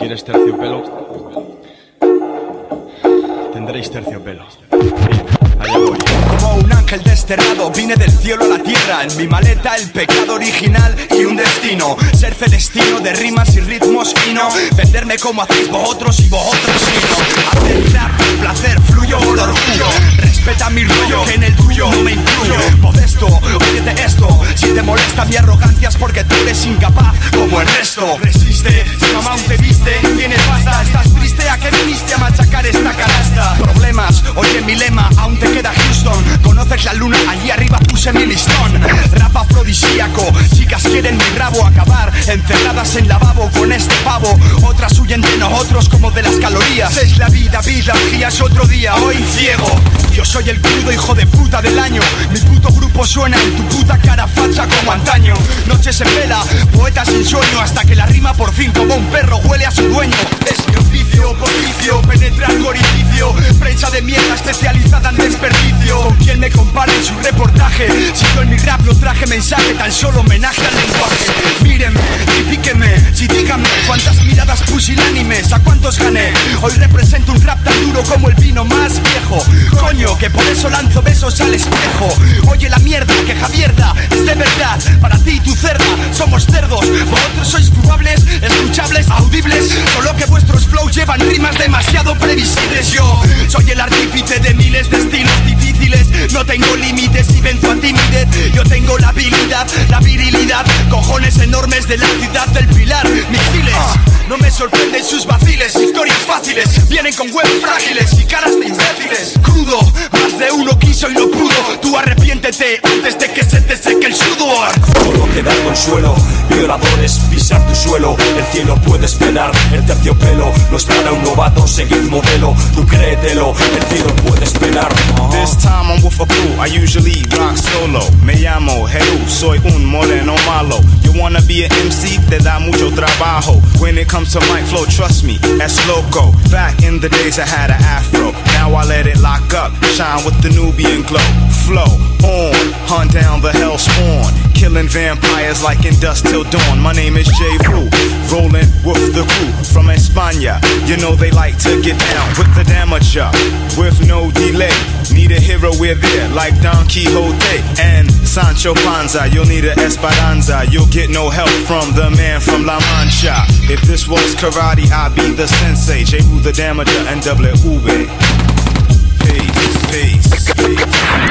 ¿Quieres terciopelo? Tendréis terciopelo. Bien, allá voy. Como un ángel desterrado, vine del cielo a la tierra. En mi maleta el pecado original y un destino. Ser celestino de rimas y ritmos fino. Venderme como hacéis vosotros y vosotros no. Hacer rap, placer, fluyo por orgullo. Respeta mi rollo, que en el tuyo no me incluyo. Modesto, óyete esto. Si te molesta mi arrogancia es porque tú eres incapaz como el resto. Resiste, si mamá aún te viste, tienes pasta. Estás triste, ¿a qué viniste a machacar esta canasta? Problemas, oye mi lema, aún te queda Houston. Conoces la luna, allí arriba puse mi listón. Rap afrodisíaco, chicas quieren mi rabo. Acabar encerradas en lavabo con este pavo. Otras huyen de nosotros como de las calorías. Es la vida, vida es otro día. Hoy ciego, yo soy el crudo hijo de puta del año. Mi puto grupo suena en tu puta cara facha como antaño. Noches en vela, poetas sin sueño. Hasta que la rima por fin como un perro huele a su dueño. Es mi oficio, por vicio, penetrar el orificio. Prensa de mierda especializada en desperdicio. ¿Con quién me compara en su reportaje? Si yo en mi rap no traje mensaje, tan solo homenaje al lenguaje. Mírenme, critíquenme, sí díganme cuántas miradas pusilánimes, a cuántos gané. Hoy represento un rap tan duro como el vino más viejo. Coño, que por eso lanzo besos al espejo. Oye la mierda, que Javierda es de verdad. Para ti y tu cerda, somos cerdos. Vosotros sois probables, escuchables, audibles. Solo que vuestros flows llevan rimas demasiado previsibles. Yo soy el artífice de miles de estilos difíciles. No tengo límites y venzo a timidez. Yo tengo la habilidad, la virilidad. Cojones enormes de la ciudad del Pilar. Misiles, no me sorprenden sus vaciles. Historias fáciles, vienen con huevos frágiles y caras de imbéciles. Crudo, más de uno quiso y no pudo. Tú arrepiéntete antes de que se te seque el sudor. Solo te da consuelo, violadores, pisar tu suelo. El cielo puede esperar, el terciopelo no es para un novato, seguid modelo. Tú créetelo, el cielo puede esperar. This time I'm with a crew, I usually rock solo. Me llamo Jesús, soy un moreno malo. You wanna be an MC, te da mucho trabajo. When it comes to mic flow, trust me, that's loco. Back in the days I had an afro, now I let it lock up. Shine with the Nubian glow. Flow on, hunt down the hell spawn. Killing vampires like in dusk till dawn. My name is J. Roo, rolling with the crew from España. You know they like to get down with the damage up, with no delay. Need a hero, we're there, like Don Quixote and Sancho Panza. You'll need a Esperanza, you'll get no help from the man from La Mancha. If this was karate, I'd be the sensei. J. Roo the Damager, NWV. Peace.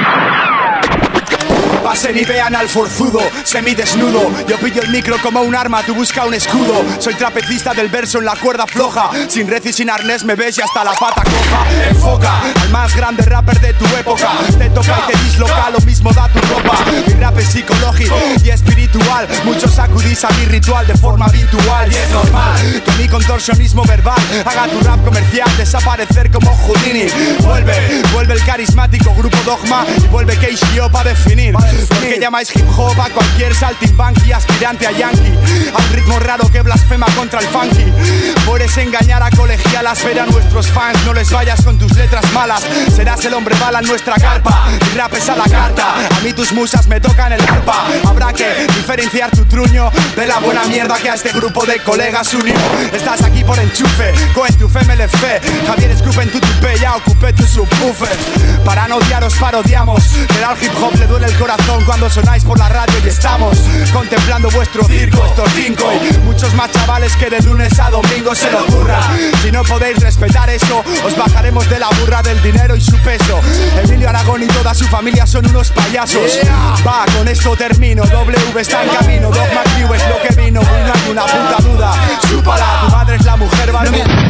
Pasen y vean al forzudo, semidesnudo. Yo pillo el micro como un arma, tú busca un escudo. Soy trapecista del verso en la cuerda floja. Sin red y sin arnés me ves y hasta la pata coja. Enfoca al más grande rapper de tu época. Te toca y te disloca, lo mismo da tu ropa. Mi rap es psicológico y espiritual. Muchos acudís a mi ritual de forma habitual. Y es normal que mi contorsionismo verbal haga tu rap comercial desaparecer como Houdini. Vuelve el carismático grupo Dogma y vuelve KCO pa' definir. Porque llamáis hip hop a cualquier saltimbanqui aspirante a yankee, a un ritmo raro que blasfema contra el funky. Puedes engañar a colegialas, ver a nuestros fans. No les vayas con tus letras malas, serás el hombre bala en nuestra carpa. Mi rap es a la carta, a mí tus musas me tocan el arpa. Habrá que diferenciar tu truño de la buena mierda que a este grupo de colegas unió. Estás aquí por enchufe, coen tu fe me le fe. Javier Scoop en tu tupé, ya ocupé tu subwoofer. Para no odiaros parodiamos, pero al hip hop le duele el corazón cuando sonáis por la radio y estamos contemplando vuestro circo, estos cinco y muchos más chavales que de lunes a domingo se lo ocurra. Si no podéis respetar eso, os bajaremos de la burra del dinero y su peso. Emilio Aragón y toda su familia son unos payasos. Va, con esto termino, W está en camino. Dogma Crew es lo que vino, no hay una puta duda. Chúpala, tu madre es la mujer barbuda.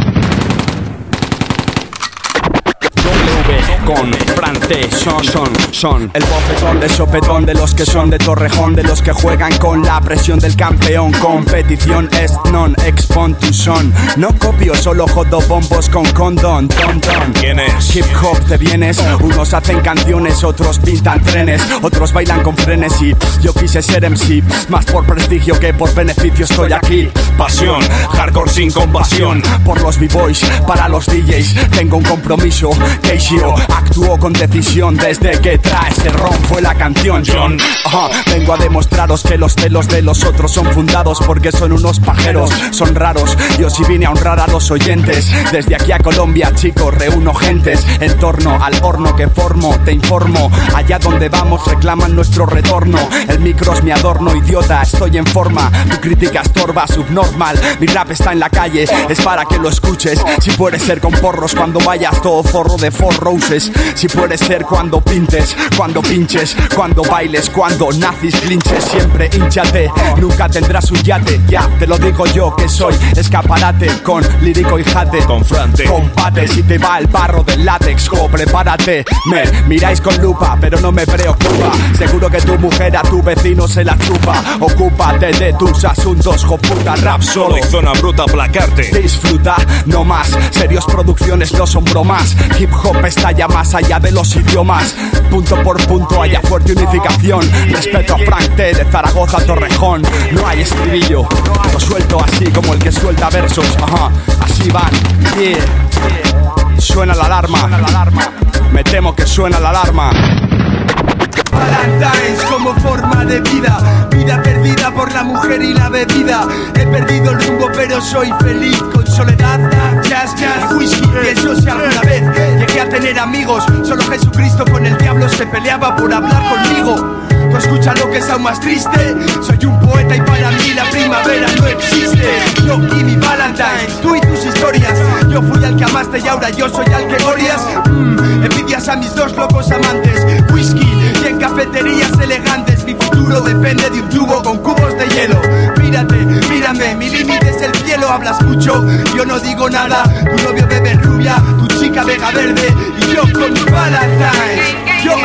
Con Frante son el bofetón de sopetón de los que son de Torrejón, de los que juegan con la presión del campeón. Competición es non expon tu son. No copio, solo jodo bombos con condón. ¿Quién es? Hip hop te vienes, unos hacen canciones, otros pintan trenes, otros bailan con frenesí. Yo quise ser MC, más por prestigio que por beneficio estoy aquí. Pasión, hardcore sin compasión. Por los b-boys, para los DJs, tengo un compromiso. KCO, Actúo con decisión desde que trae ese ron, fue la canción John. Vengo a demostraros que los celos de los otros son fundados porque son unos pajeros, son raros. Yo sí vine a honrar a los oyentes. Desde aquí a Colombia, chicos, reúno gentes en torno al horno que formo, te informo. Allá donde vamos reclaman nuestro retorno. El micro es mi adorno, idiota, estoy en forma. Tu crítica estorba, subnormal. Mi rap está en la calle, es para que lo escuches. Si puedes ser con porros cuando vayas todo forro de Four Roses. Si puedes ser cuando pintes, cuando pinches, cuando bailes, cuando nazis, clinches. Siempre hinchate, nunca tendrás un yate. Ya te lo digo yo que soy escaparate con lírico y jate. Confrante, combate si te va el barro del látex. Jo, prepárate, me miráis con lupa, pero no me preocupa. Seguro que tu mujer a tu vecino se la chupa. Ocúpate de tus asuntos, jo puta, rap solo. zona bruta, placarte. Disfruta, no más. Serios producciones no son bromas. Hip hop está ya más allá de los idiomas. Punto por punto haya fuerte unificación. Respeto a Frank T de Zaragoza a Torrejón. No hay estribillo, lo suelto así como el que suelta versos. Así van, yeah. Suena la alarma, me temo que suena la alarma. Valentine's como forma de vida, vida perdida por la mujer y la bebida. He perdido el rumbo pero soy feliz con soledad, jazz, y whisky. Y eso si alguna vez llegué a tener amigos, solo Jesucristo con el diablo se peleaba por hablar conmigo. ¿Tú escuchas lo que es aún más triste? Soy un poeta y para mí la primavera no existe. Yo y mi Valentine's, tú y tus historias. Yo fui al que amaste y ahora yo soy al que odias. Envidias a mis dos locos amantes. Whisky y en cafeterías elegantes. Mi futuro depende de un tubo con cubos de hielo. Mírate, mírame, mi límite es el cielo. Hablas mucho, yo no digo nada. Tu novio bebe rubia, tu chica vega verde. Y yo con mi Valentine's. Yo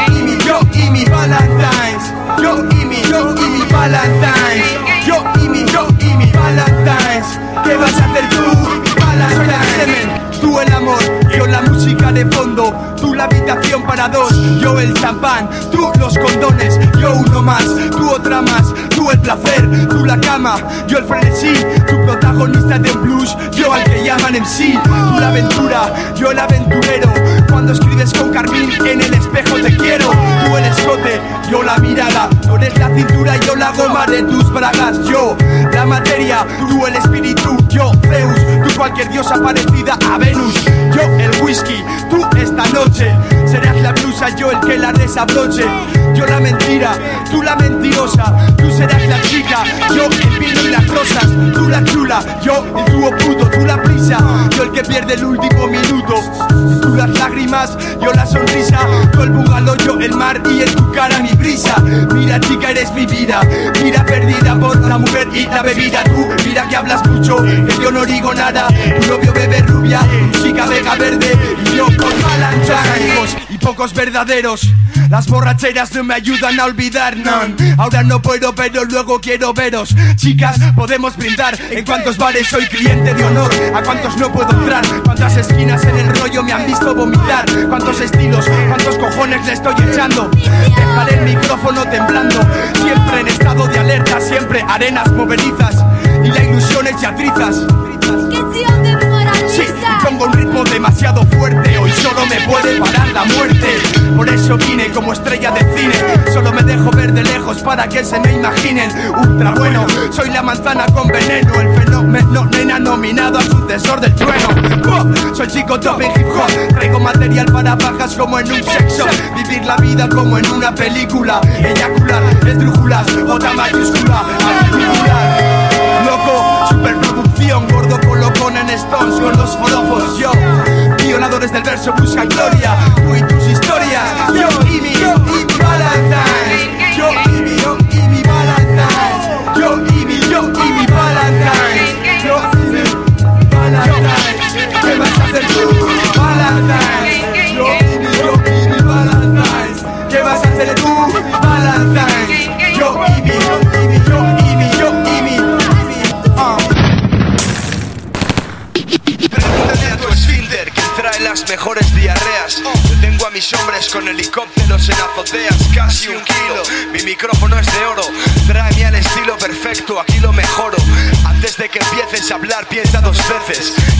y mi Valentine's. Yo y mi Valentine's. Yo y mi Valentine's. ¿Qué vas a hacer tú? Valentine's. Soy el semen, tú el amor, yo la música de fondo. Tú la habitación para dos, yo el champán. Tú los condones, yo uno más. Tú otra más, tú el placer. Tú la cama, yo el frenesí. Tu protagonista de un blues, yo al que llaman MC. Tú la aventura, yo el aventurero. Cuando escribes con carmín en el espejo te quiero. Tú el escote, yo la mirada. Tú eres la cintura y yo la goma de tus bragas. Yo la materia, tú el espíritu. Yo Zeus, tú cualquier diosa parecida a Venus. Yo el whisky, tú esta noche. Serás la blusa, yo el que la desabroche. Yo la mentira, tú la mentirosa. Tú serás la chica, yo el vino y las rosas. Tú la chula, yo el dúo puto. Tú la prisa, yo el que pierde el último minuto. Tú las lágrimas, yo la sonrisa. Tú el bungalow, yo el mar y en tu cara mi brisa. Mira chica, eres mi vida. Mira perdida por la mujer y la bebida. Tú mira que hablas mucho, que yo no digo nada. Tu novio bebe rubia, tu chica vega verde. Y yo con Valentine's y pocos verdaderos. Las borracheras no me ayudan a olvidar, no. Ahora no puedo, pero luego quiero veros. Chicas, podemos brindar. En cuántos bares soy cliente de honor, a cuántos no puedo entrar. Cuántas esquinas en el rollo me han visto vomitar. Cuántos estilos, cuántos cojones le estoy echando. Dejaré el micrófono temblando. Siempre en estado de alerta, siempre arenas movedizas. Y la ilusión es atrizas. Sí, y pongo un ritmo demasiado fuerte. Hoy solo me puede parar la muerte. Por eso vine como estrella de cine. Solo me dejo ver de lejos para que se me imaginen. Ultra bueno, soy la manzana con veneno. El fenómeno nena nominado a sucesor del trueno. Soy chico top en hip hop. Traigo material para bajas como en un sexo. Vivir la vida como en una película. Eyacular, esdrújulas, otra mayúscula. Articular, loco, superproducción. Gordo colocón en Stones con los forofos. Yo, violadores del verso buscan gloria. Tú y tus historias. Yo y mi Valentine's. Yo y mi Valentine's. Yo y mi Valentine's. Yo y mi Valentine's. ¿Qué vas a hacer tú? Valentine's. Yo y mi Valentine's. ¿Qué vas a hacer tú? Valentine's. Yo y mi Pregúntale a tu esfínter que trae las mejores diarreas. Yo tengo a mis hombres con helicópteros en azoteas, casi 1 kilo. Mi micrófono es de oro, tráeme al estilo perfecto, aquí lo mejoro. Antes de que empieces a hablar piensa 2 veces.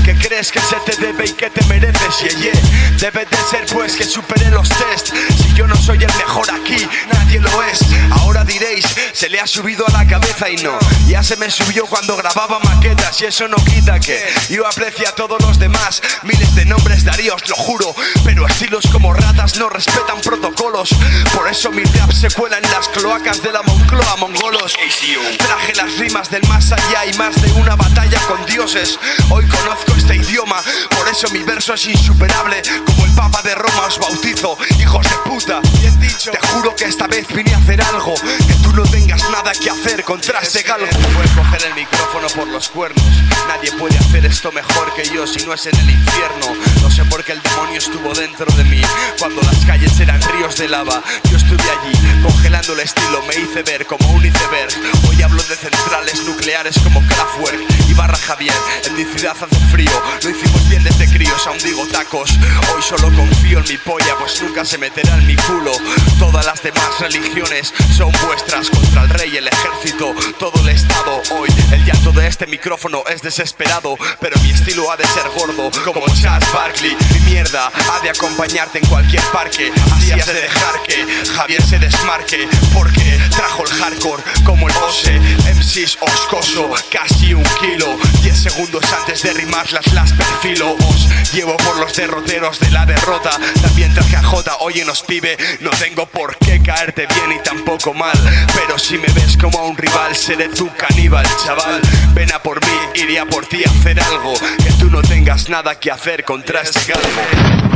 que crees que se te debe y que te mereces. Debe de ser pues que superé los test. Si yo no soy el mejor aquí, nadie lo es. Ahora diréis, se le ha subido a la cabeza y no. Ya se me subió cuando grababa maquetas y eso no quita que yo aprecie a todos los demás. Miles de nombres daría, os lo juro, pero estilos como ratas no respetan protocolos. Por eso mi rap se cuela en las cloacas de la Moncloa, mongolos. Traje las rimas del más allá y más de una batalla con dioses. Hoy conozco este idioma, por eso mi verso es insuperable. Como el Papa de Roma os bautizo, hijos de puta. Bien dicho. Te juro que esta vez vine a hacer algo que tú no tengas nada que hacer contra este galgo. Puedes coger el micrófono por los cuernos. Nadie puede hacer esto mejor que yo si no es en el infierno. No sé por qué el demonio estuvo dentro de mí cuando las calles eran ríos de lava. Yo estuve allí, congelando el estilo, me hice ver como un iceberg. Hoy hablo de centrales nucleares como Kraftwerk y Barra Javier. En mi ciudad hace frío, lo hicimos bien desde críos, aún digo tacos. Hoy solo confío en mi polla, pues nunca se meterá en mi culo. Todas las demás religiones son vuestras, contra el rey, el ejército, todo el estado. Hoy el llanto de este micrófono es desesperado, pero mi estilo ha de ser gordo, como Charles Barkley. Mi mierda ha de acompañarte en cualquier parque. Así has de dejar que Javier se desmarque, porque trajo el hardcore como el Ose. MCs oscoso, casi 1 kilo. 10 segundos antes de rimarlas las perfilo. Os llevo por los derroteros de la derrota. También traje a J, oye nos pibe. No tengo por qué caerte bien y tampoco mal, pero si me ves como a un rival seré tu caníbal, chaval. Ven a por mí, iría por ti a hacer algo que tú no tengas nada que hacer contra este galgo.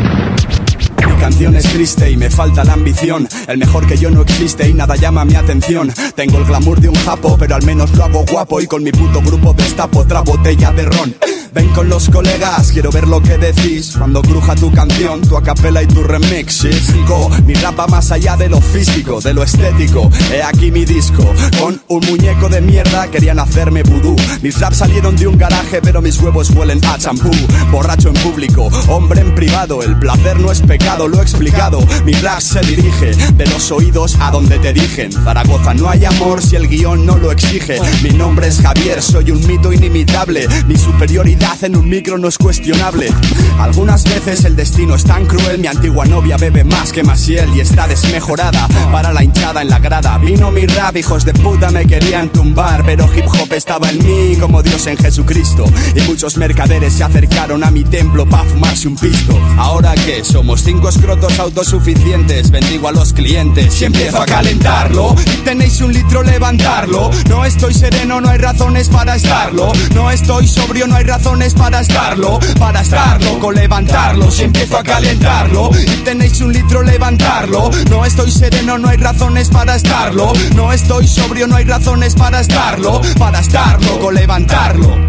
Mi canción es triste y me falta la ambición. El mejor que yo no existe y nada llama mi atención. Tengo el glamour de un japo, pero al menos lo hago guapo. Y con mi puto grupo destapo otra botella de ron. Ven con los colegas, quiero ver lo que decís. Cuando cruja tu canción, tu acapella y tu remix. Físico, mi rap va más allá de lo físico, de lo estético. He aquí mi disco, con un muñeco de mierda querían hacerme vudú. Mis raps salieron de un garaje, pero mis huevos huelen a champú. Borracho en público, hombre en privado. El placer no es pecado, lo he explicado. Mi rap se dirige de los oídos a donde te dirigen. Zaragoza, no hay amor si el guión no lo exige. Mi nombre es Javier, soy un mito inimitable. Mi superioridad en un micro no es cuestionable. Algunas veces el destino es tan cruel. Mi antigua novia bebe más que Maciel y está desmejorada. Para la hinchada en la grada vino mi rap, hijos de puta me querían tumbar, pero hip hop estaba en mí como Dios en Jesucristo. Y muchos mercaderes se acercaron a mi templo pa' fumarse un pisto. Ahora que somos 5 escrotos autosuficientes, bendigo a los clientes y empiezo a calentarlo. Y tenéis 1 litro, levantarlo. No estoy sereno, no hay razones para estarlo. No estoy sobrio, no hay razones para estarlo, con levantarlo, si empiezo a calentarlo. Y tenéis 1 litro, levantarlo. No estoy sereno, no hay razones para estarlo. No estoy sobrio, no hay razones para estarlo, con levantarlo.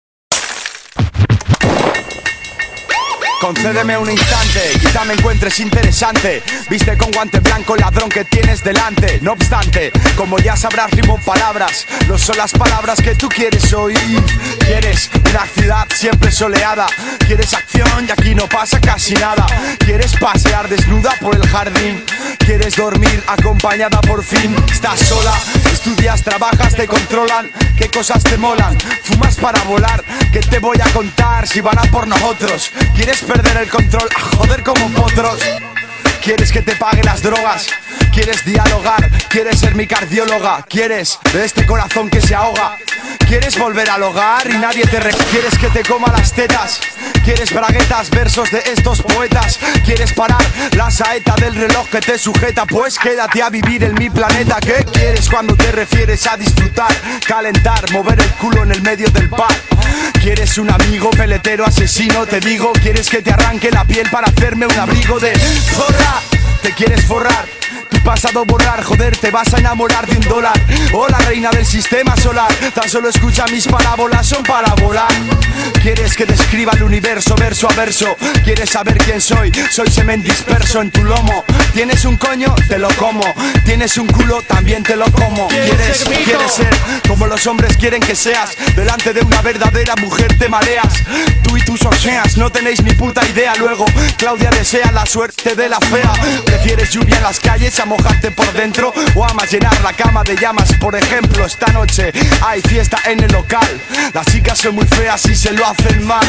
Concédeme un instante, quizá me encuentres interesante. Viste con guante blanco el ladrón que tienes delante. No obstante, como ya sabrás, rimo palabras. No son las palabras que tú quieres oír. Quieres una ciudad siempre soleada. Quieres acción y aquí no pasa casi nada. Quieres pasear desnuda por el jardín. Quieres dormir acompañada por fin. Estás sola, estudias, trabajas, te controlan. ¿Qué cosas te molan? Fumas para volar. ¿Qué te voy a contar si van a por nosotros? ¿Quieres perder el control? A joder como potros. ¿Quieres que te pague las drogas? ¿Quieres dialogar? ¿Quieres ser mi cardióloga? ¿Quieres de este corazón que se ahoga? ¿Quieres volver al hogar y nadie te ¿Quieres que te coma las tetas? ¿Quieres braguetas, versos de estos poetas? ¿Quieres parar la saeta del reloj que te sujeta? Pues quédate a vivir en mi planeta. ¿Qué quieres cuando te refieres a disfrutar? Calentar, mover el culo en el medio del bar. ¿Quieres un amigo peletero asesino? Te digo, ¿quieres que te arranque la piel para hacerme un abrigo de zorra? ¿Te quieres forrar? Tu pasado borrar, joder, te vas a enamorar de $1. Oh, la reina del sistema solar, tan solo escucha mis parábolas, son para volar. ¿Quieres que describa el universo verso a verso? ¿Quieres saber quién soy? Soy semen disperso en tu lomo. ¿Tienes un coño? Te lo como. ¿Tienes un culo? También te lo como. ¿Quieres ser como los hombres quieren que seas? Delante de una verdadera mujer te mareas. Tú y tus oseas no tenéis ni puta idea. Luego Claudia desea la suerte de la fea. Prefieres lluvia en las calles a mojarte por dentro o amas llenar la cama de llamas? Por ejemplo, esta noche hay fiesta en el local. Las chicas son muy feas y se lo hacen mal.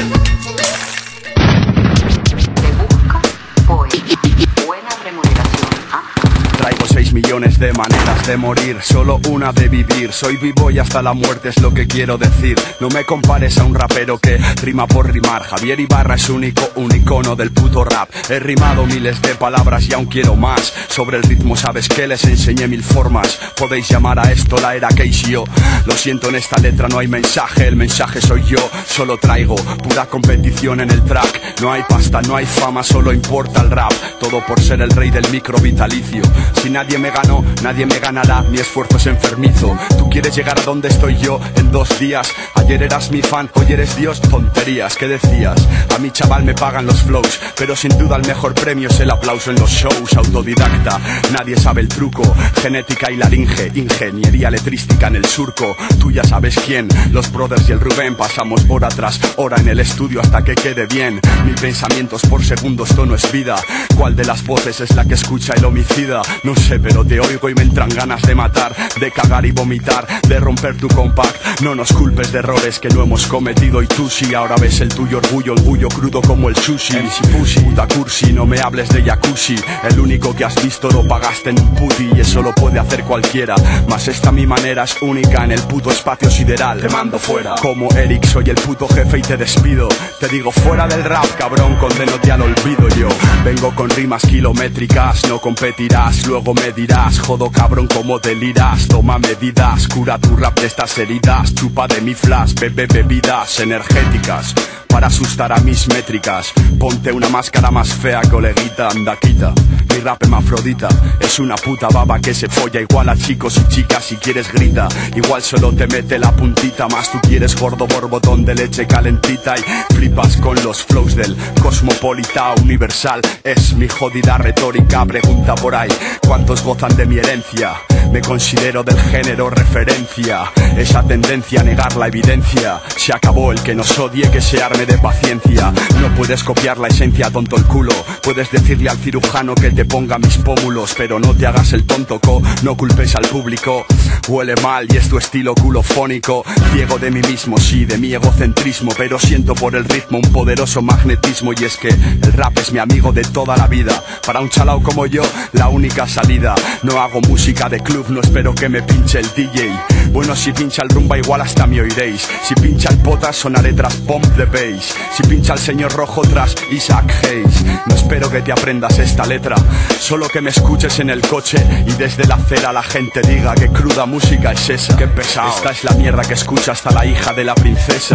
Buena remuneración. Traigo 6 millones de maneras de morir, solo una de vivir. Soy vivo y hasta la muerte es lo que quiero decir. No me compares a un rapero que rima por rimar. Javier Ibarra es un icono del puto rap. He rimado miles de palabras y aún quiero más. Sobre el ritmo sabes que les enseñé 1000 formas. Podéis llamar a esto la era Keishio. Lo siento, en esta letra no hay mensaje, el mensaje soy yo. Solo traigo pura competición en el track. No hay pasta, no hay fama, solo importa el rap. Todo por ser el rey del micro vitalicio. Si nadie me ganó, nadie me ganará. Mi esfuerzo es enfermizo. Tú quieres llegar a donde estoy yo en 2 días. Ayer eras mi fan, hoy eres Dios. Tonterías, ¿qué decías? A mi chaval me pagan los flows, pero sin duda el mejor premio es el aplauso en los shows. Autodidacta, nadie sabe el truco. Genética y laringe, ingeniería letrística en el surco. Tú ya sabes quién, los brothers y el Rubén. Pasamos hora tras hora en el estudio hasta que quede bien. 1000 pensamientos por segundo, esto no es vida. ¿Cuál de las voces es la que escucha el homicida? No sé, pero te oigo y me entran ganas de matar, de cagar y vomitar, de romper tu compact. No nos culpes de errores que no hemos cometido y tú sí. Ahora ves el tuyo orgullo crudo como el sushi. MC Pussy, puta cursi, no me hables de jacuzzi. El único que has visto lo pagaste en un puti y eso lo puede hacer cualquiera. Mas esta mi manera es única en el puto espacio sideral. Te mando fuera, como Eric soy el puto jefe y te despido. Te digo fuera del rap, cabrón, condénote al olvido yo. Vengo con rimas kilométricas, no competirás, luego me dirás, jodo cabrón como deliras. Toma medidas, cura tu rap de estas heridas. Chupa de mi flash, bebe bebidas energéticas para asustar a mis métricas. Ponte una máscara más fea, coleguita, anda quita. Mi rap hermafrodita es una puta baba que se folla igual a chicos y chicas. Si quieres grita, igual solo te mete la puntita. Más tú quieres gordo borbotón de leche calentita y flipas con los flows del cosmopolita universal. Es mi jodida retórica, pregunta por ahí ¿cuántos gozan de mi herencia? Me considero del género referencia. Esa tendencia a negar la evidencia. Se acabó el que nos odie, que se arme de paciencia. No puedes copiar la esencia, tonto el culo. Puedes decirle al cirujano que te ponga mis pómulos, pero no te hagas el tonto, no culpes al público. Huele mal y es tu estilo culofónico. Ciego de mí mismo, sí, de mi egocentrismo, pero siento por el ritmo un poderoso magnetismo. Y es que el rap es mi amigo de toda la vida. Para un chalao como yo, la única salida. No hago música de club, no espero que me pinche el DJ. Bueno, si pincha el rumba igual hasta me oiréis. Si pincha el potas sonaré tras Pump the Bass. Si pincha el señor rojo tras Isaac Hayes. No espero que te aprendas esta letra, solo que me escuches en el coche y desde la acera la gente diga que cruda música es esa. Qué pesado. Esta es la mierda que escucha hasta la hija de la princesa.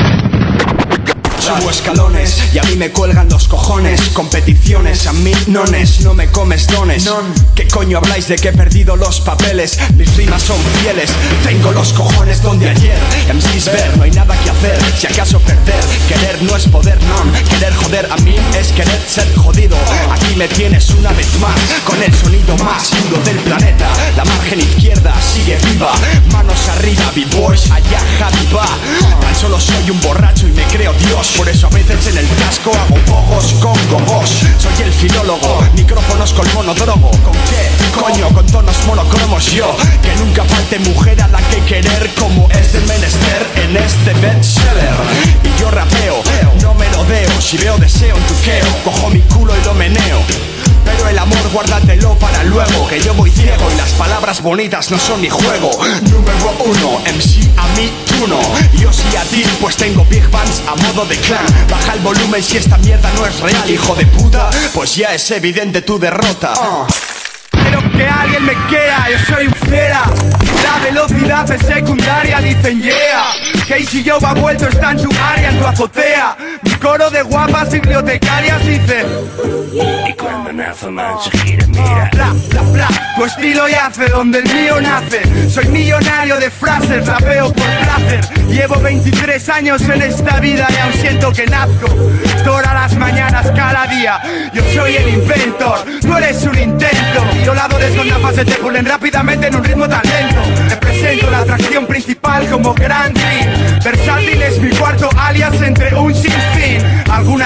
Subo escalones y a mí me cuelgan los cojones. Competiciones a 1000 nones, no me comes dones. ¿Qué coño habláis de que he perdido los papeles? Mis rimas son fieles, tengo los cojones donde ayer. MCs ver, no hay nada que hacer, si acaso perder. Querer no es poder, non. Querer joder a mí es querer ser jodido. Aquí me tienes una vez más, con el sonido más duro del planeta. La margen izquierda sigue viva, manos arriba, b-boys, allá Jadiba. Tan solo soy un borracho y me creo Dios. Por eso a veces en el casco hago pogos con gogos. Soy el filólogo, micrófonos con monodrogo. ¿Con qué? Coño, con tonos monocromos yo. Que nunca falte mujer a la que querer, como es de menester en este bestseller. Y yo rapeo, no me lo deo. Si veo deseo en tuqueo, cojo mi culo y lo meneo. Pero el amor guárdatelo para luego, que yo voy ciego y las palabras bonitas no son mi juego. Número 1, MC a mí tú no. Yo sí a ti, pues tengo big fans a modo de clan. Baja el volumen si esta mierda no es real, hijo de puta. Pues ya es evidente tu derrota. Quiero que alguien me quiera, yo soy un fiera. La velocidad es secundaria, dicen yeah. Casey Joe ha vuelto, está en tu área, en tu azotea. Mi coro de guapas bibliotecarias dice: y cuando nace man se gira, mira. Bla, bla, bla, tu estilo yace donde el mío nace. Soy millonario de frases, rapeo por placer. Llevo 23 años en esta vida y aún siento que nazco todas las mañanas, cada día. Yo soy el inventor, tú eres un intento. Violadores con gafas se te pulen rápidamente en un ritmo tan lento. Represento la atracción principal como Grand Prix. Versátil es mi cuarto alias entre un sinfín. Algunas tías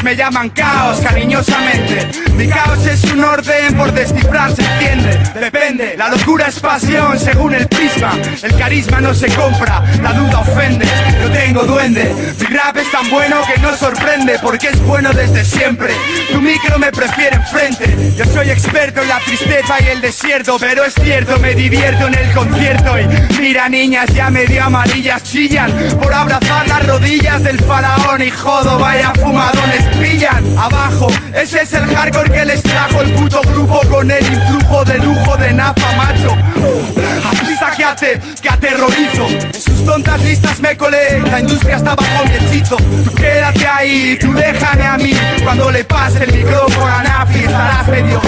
me llaman caos, cariñosamente. Mi caos es un orden por descifrar, se entiende. Depende, la locura es pasión según el prisma. El carisma no se compra, la duda ofende. Yo tengo duende, mi rap es tan bueno que no sorprende, porque es bueno desde siempre. Tu micro me prefiere enfrente. Yo soy experto en la tristeza y el desierto, pero es cierto, me divierto en el concierto. Y mira, niñas ya medio amarillas chillan por abrazar las rodillas del faraón. Y jodo, vaya fumadones pillan. Abajo, ese es el hardcore que les trajo el puto grupo con el influjo de lujo de Nafa, macho. Artista que aterrorizo. En sus tontas listas me colé, la industria está bajo mi hechizo. Tú quédate ahí, tú déjame a mí. Cuando le pase el micrófono a Nafi estarás medio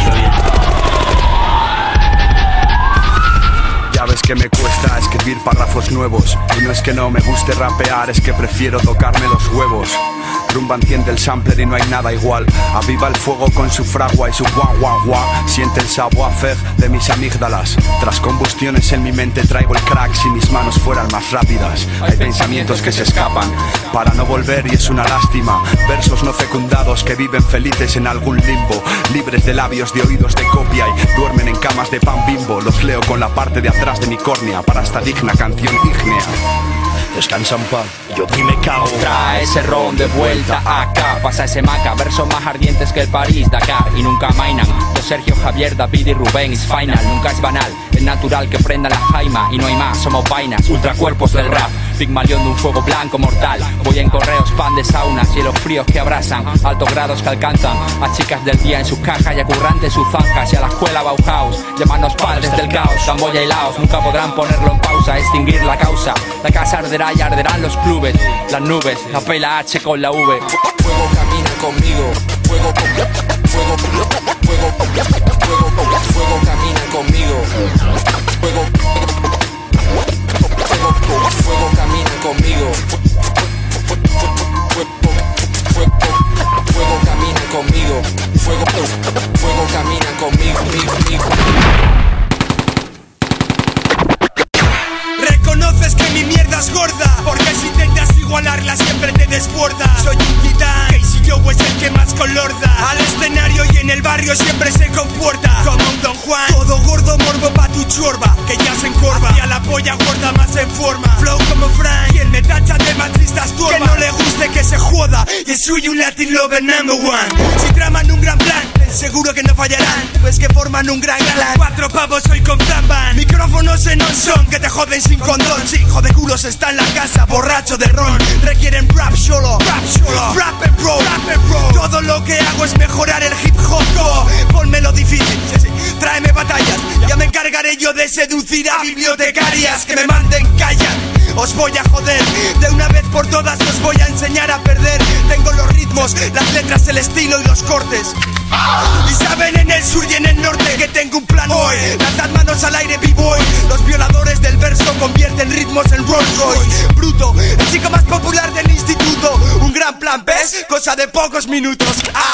Ya ves que me cuesta escribir párrafos nuevos. Y no es que no me guste rapear, es que prefiero tocarme los huevos. Rumba enciende el sampler y no hay nada igual. Aviva el fuego con su fragua y su guau guau guau. Siente el savoir-faire de mis amígdalas. Tras combustiones en mi mente traigo el crack. Si mis manos fueran más rápidas. Hay pensamientos que se escapan para no volver y es una lástima. Versos no fecundados que viven felices en algún limbo. Libres de labios, de oídos de copia y duermen en camas de pan Bimbo. Los leo con la parte de atrás de mi córnea para esta digna canción ígnea. Descansa en paz, yo aquí me cago. Trae ese ron de vuelta acá. Pasa ese maca, versos más ardientes que el París, Dakar. Y nunca mainan, los Sergio, Javier, David y Rubén is final. Nunca es banal, es natural que prenda la jaima. Y no hay más, somos vainas, ultracuerpos del rap. Pigmalión de un fuego blanco mortal. Voy en correos, pan de saunas, hielos fríos que abrazan, altos grados que alcanzan a chicas del día en sus cajas y a currantes sus zanjas. Y a la escuela Bauhaus, llamarnos padres del caos. Camboya y Laos, nunca podrán ponerlo en pausa, extinguir la causa. La casa arderá y arderán los clubes, las nubes, la P, la H con la V. Fuego camina conmigo, fuego camina conmigo, fuego camina conmigo, fuego camina conmigo, fuego camina conmigo. Reconoces que mi mierda es gorda, porque si intentas igualarla siempre te desborda. Soy un titán, Casey Joe es el que más colorda. Al escenario y en el barrio siempre se comporta como un Don Juan. Todo gordo morbo pa' tu chorba, que ya se encorva. Y a la polla gorda más en forma. Flow como Frank, quien me tacha de machistas turba. Que no le guste que se joda, y soy un Latin lover number one. Si traman un gran plan, seguro que no fallarán, pues que forman un gran galán. 4 pavos hoy con Flamban. Micrófonos en on son, que te joden sin condón. Sí, jode culos está en la casa, borracho de ron. Requieren rap solo, rap and roll. Todo lo que hago es mejorar el hip hop. Pónmelo difícil, sí. Tráeme batallas, ya me encargaré yo de seducir a bibliotecarias. Que me manden callar, os voy a joder. De una vez por todas os voy a enseñar a perder. Tengo los ritmos, las letras, el estilo y los cortes. Y saben en el sur y en el norte que tengo un plan hoy. Lanzad manos al aire, b-boy. Los violadores del verso convierten ritmos en Rolls Royce. Bruto, el chico más popular del instituto. Un gran plan, ¿ves? Cosa de pocos minutos.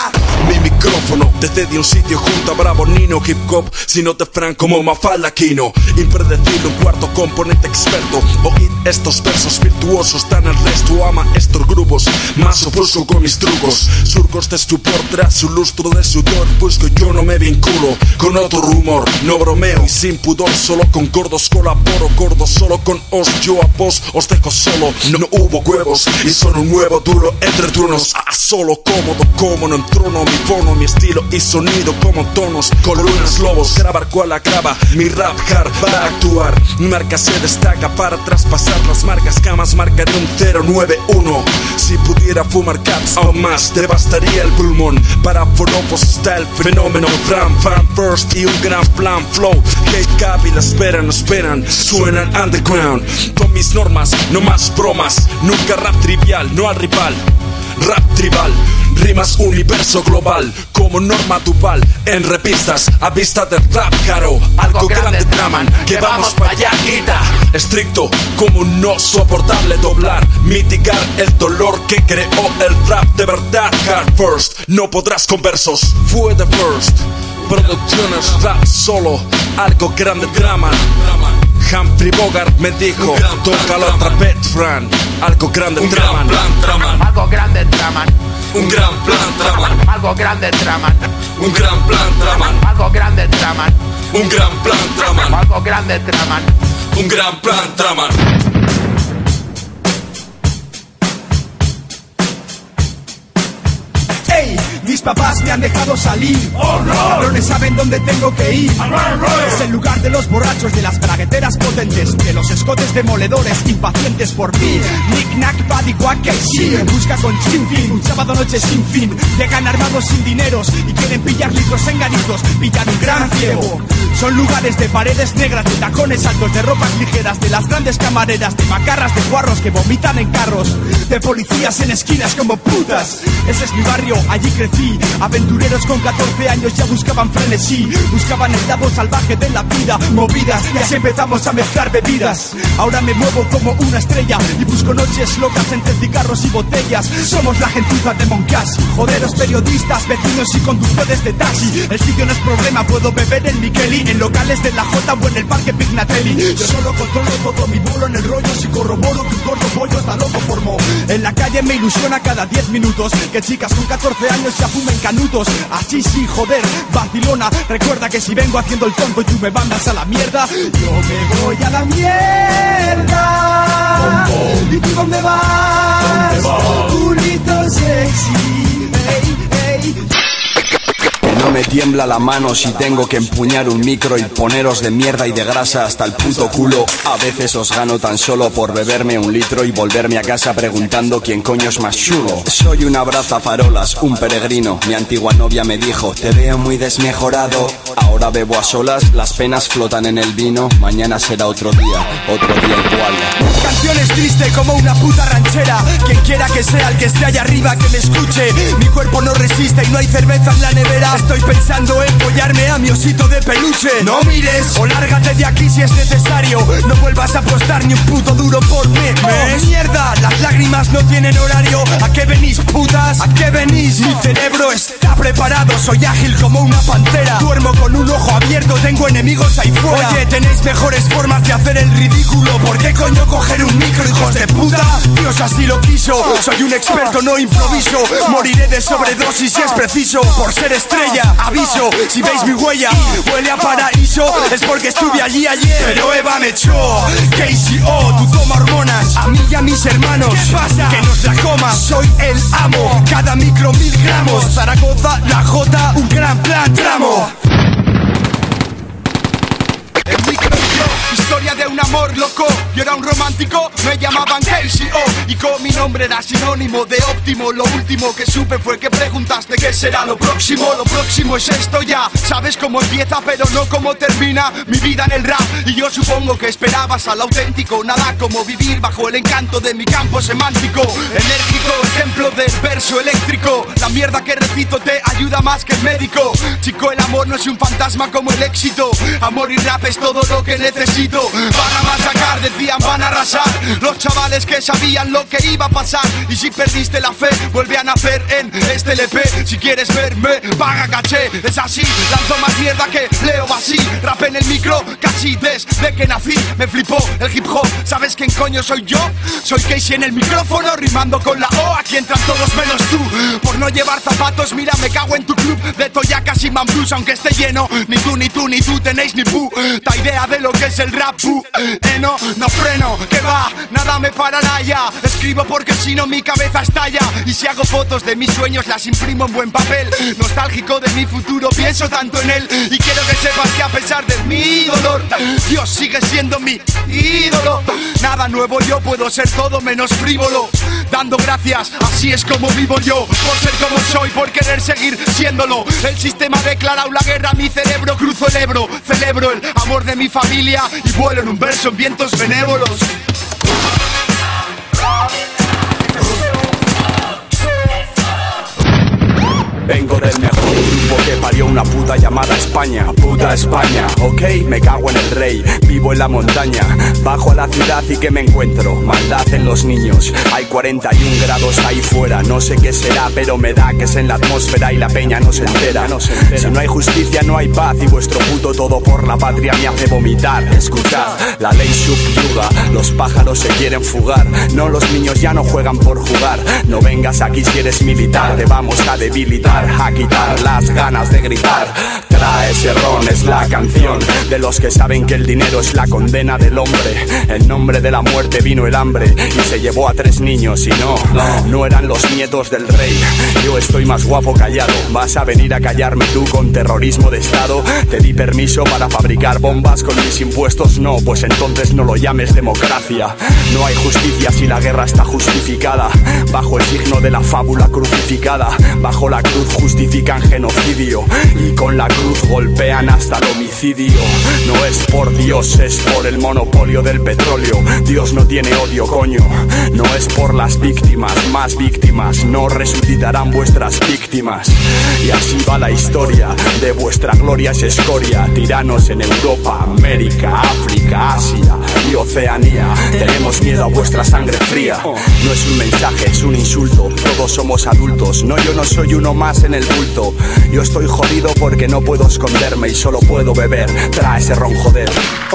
Mi micrófono desde un sitio junto a Bravo Nino. Hip hop, si no te fran como Mafalda Kino. Impredecible, un cuarto componente experto. Oíd estos versos virtuosos, dan el resto a maestros grupos. Más opuso con mis trucos. Surcos de estupor tras su lustro de sudor. Busco, yo no me vinculo con otro rumor. No bromeo y sin pudor, solo con gordos colaboro. Gordos solo con os, yo a vos os dejo solo. No hubo huevos y son un nuevo duro entre turnos. Solo cómodo, como no entrono. Mi fono, mi estilo y sonido como tonos. Columnas, lobos, grabar cual la graba. Mi rap hard va a actuar. Mi marca se destaca para traspasar las marcas. Jamás marcaré un 091. Si pudiera fumar caps aún más, te bastaría el pulmón. Para foropos está el fenómeno. Fan first y un gran plan flow. Que cabe y la esperan, no esperan. Suenan underground. Con mis normas, no más bromas. Nunca rap trivial, no al rival. Rap tribal, rimas universo global. Como Norma Duval en revistas, a vista del rap caro. Algo grande traman, que vamos pa' allá, quita. Estricto, como no soportable doblar. Mitigar el dolor que creó el rap de verdad. Hard first, no podrás con versos. Fue the first. Producciones rap solo, algo grande traman. Humphrey Bogart me dijo, toca la otra vez, Fran. Algo grande traman. Algo grande traman. Un gran plan traman, algo grande traman. un gran plan traman, Algo grande traman. un gran plan traman, Algo grande traman. un gran plan traman. Ey, mis papás me han dejado salir. Cabrones saben dónde tengo que ir. Es el lugar de los borrachos, de las bragueteras potentes, de los escotes demoledores, impacientes por mí. Knick-knack, buddy, guac, que sí. Busca con chinflin, un sábado noche sin fin. Llegan armados sin dineros y quieren pillar litros enganitos. Pillan un gran ciego. Son lugares de paredes negras, de tacones altos, de ropas ligeras, de las grandes camareras, de macarras, de guarros que vomitan en carros, de policías en esquinas como putas. Ese es mi barrio, allí crecí. Aventureros con 14 años ya buscaban frenesí, buscaban el lado salvaje de la vida, movidas, y así empezamos a mezclar bebidas. Ahora me muevo como una estrella y busco noches locas entre cigarros y botellas. Somos la gentuza de Moncasi, joderos periodistas, vecinos y conductores de taxi. El sitio no es problema, puedo beber en Miqueli, en locales de la Jota o en el parque Pignatelli. Yo solo controlo todo mi bolo en el rollo, si corroboro que un gordo pollo está loco por mo. En la calle me ilusiona cada 10 minutos que chicas con 14 años se afumen canutos. Así sí, joder, vacilona. Recuerda que si vengo haciendo el tonto y tú me mandas a la mierda, yo me voy a la mierda. ¿Y tú dónde vas? Culito sexy. Ey, ey. No me tiembla la mano si tengo que empuñar un micro y poneros de mierda y de grasa hasta el puto culo. A veces os gano tan solo por beberme un litro y volverme a casa preguntando quién coño es más chulo. Soy un abrazafarolas, un peregrino. Mi antigua novia me dijo, te veo muy desmejorado. Ahora bebo a solas, las penas flotan en el vino. Mañana será otro día igual. Canciones tristes como una puta ranchera. Quien quiera que sea el que esté allá arriba que me escuche. Mi cuerpo no resiste y no hay cerveza en la nevera. Estoy pensando en follarme a mi osito de peluche. No mires o lárgate de aquí si es necesario. No vuelvas a apostar ni un puto duro por mí. ¡Oh, mierda! Las lágrimas no tienen horario. ¿A qué venís, putas? ¿A qué venís? Mi cerebro está preparado. Soy ágil como una pantera. Duermo con un ojo abierto. Tengo enemigos ahí fuera. Oye, tenéis mejores formas de hacer el ridículo. ¿Por qué coño coger un micro, hijos de puta? Dios así lo quiso. Soy un experto, no improviso. Moriré de sobredosis si es preciso. Por ser estrella, aviso, si veis mi huella huele a paraíso, es porque estuve allí ayer. Pero Eva me echó, KCO, tú toma hormonas. A mí y a mis hermanos, ¿qué pasa? Que nos la comas, soy el amo. Cada micro 1000 gramos, Zaragoza, la Jota, un gran plan tramo. El micro yo, historia de un amor loco. Yo era un romántico, me llamaban KCO y con mi nombre era sinónimo de óptimo. Lo último que supe fue que preguntaste qué será lo próximo. Lo próximo es esto ya, sabes cómo empieza pero no cómo termina mi vida en el rap. Y yo supongo que esperabas al auténtico. Nada como vivir bajo el encanto de mi campo semántico. Enérgico, ejemplo del verso eléctrico. La mierda que recito te ayuda más que el médico. Chico, el amor no es un fantasma como el éxito. Amor y rap es todo lo que necesito. Van a machacar, decían van a arrasar. Los chavales que sabían lo que iba a pasar. Y si perdiste la fe, vuelve a nacer en este LP. Si quieres verme, paga caché. Es así, lanzo más mierda que Leo así. Rap en el micro, casi desde que nací. Me flipó el hip hop, ¿sabes quién coño soy yo? Soy Casey en el micrófono, rimando con la O. Aquí entran todos menos tú. Por no llevar zapatos, mira, me cago en tu club de toyacas y mambrus. Aunque esté lleno, ni tú tenéis ni puta idea de lo que es el rap. No freno, que va, nada me parará ya. Escribo porque si no mi cabeza estalla. Y si hago fotos de mis sueños las imprimo en buen papel. Nostálgico de mi futuro, pienso tanto en él. Y quiero que sepas que a pesar de mi dolor, Dios sigue siendo mi ídolo. Nada nuevo, yo puedo ser todo menos frívolo. Dando gracias, así es como vivo yo. Por ser como soy, por querer seguir siéndolo. El sistema ha declarado la guerra a mi cerebro. Cruzo el Ebro, celebro el amor de mi familia y vuelo en un verso en vientos benévolos. Vengo del mejor grupo que parió una puta llamada España. Puta puta España, ok, me cago en el rey. Vivo en la montaña, bajo a la ciudad y que me encuentro. Maldad en los niños, hay 41 grados ahí fuera. No sé qué será, pero me da que es en la atmósfera y la peña no se entera. Si no hay justicia no hay paz y vuestro puto todo por la patria me hace vomitar. Escuchad, la ley subyuga, los pájaros se quieren fugar. No, los niños ya no juegan por jugar. No vengas aquí si eres militar, te vamos a debilitar, a quitar las ganas de gritar. Trae ese ron, es la canción de los que saben que el dinero es la condena del hombre. En nombre de la muerte vino el hambre y se llevó a 3 niños y no eran los nietos del rey. Yo estoy más guapo callado, vas a venir a callarme tú con terrorismo de estado. Te di permiso para fabricar bombas con mis impuestos, no, pues entonces no lo llames democracia. No hay justicia si la guerra está justificada, bajo el signo de la fábula crucificada. Bajo la cruz justifican genocidio y con la cruz golpean hasta el homicidio. No es por Dios, es por el monopolio del petróleo. Dios no tiene odio, coño. No es por las víctimas, más víctimas no resucitarán vuestras víctimas. Y así va la historia de vuestra gloria es escoria. Tiranos en Europa, América, África, Asia y Oceanía. Tenemos miedo a vuestra sangre fría. No es un mensaje, es un insulto. Todos somos adultos, no, yo no soy uno más en el bulto. Yo estoy jodido porque no puedo esconderme y solo puedo beber. Trae ese ron, joder.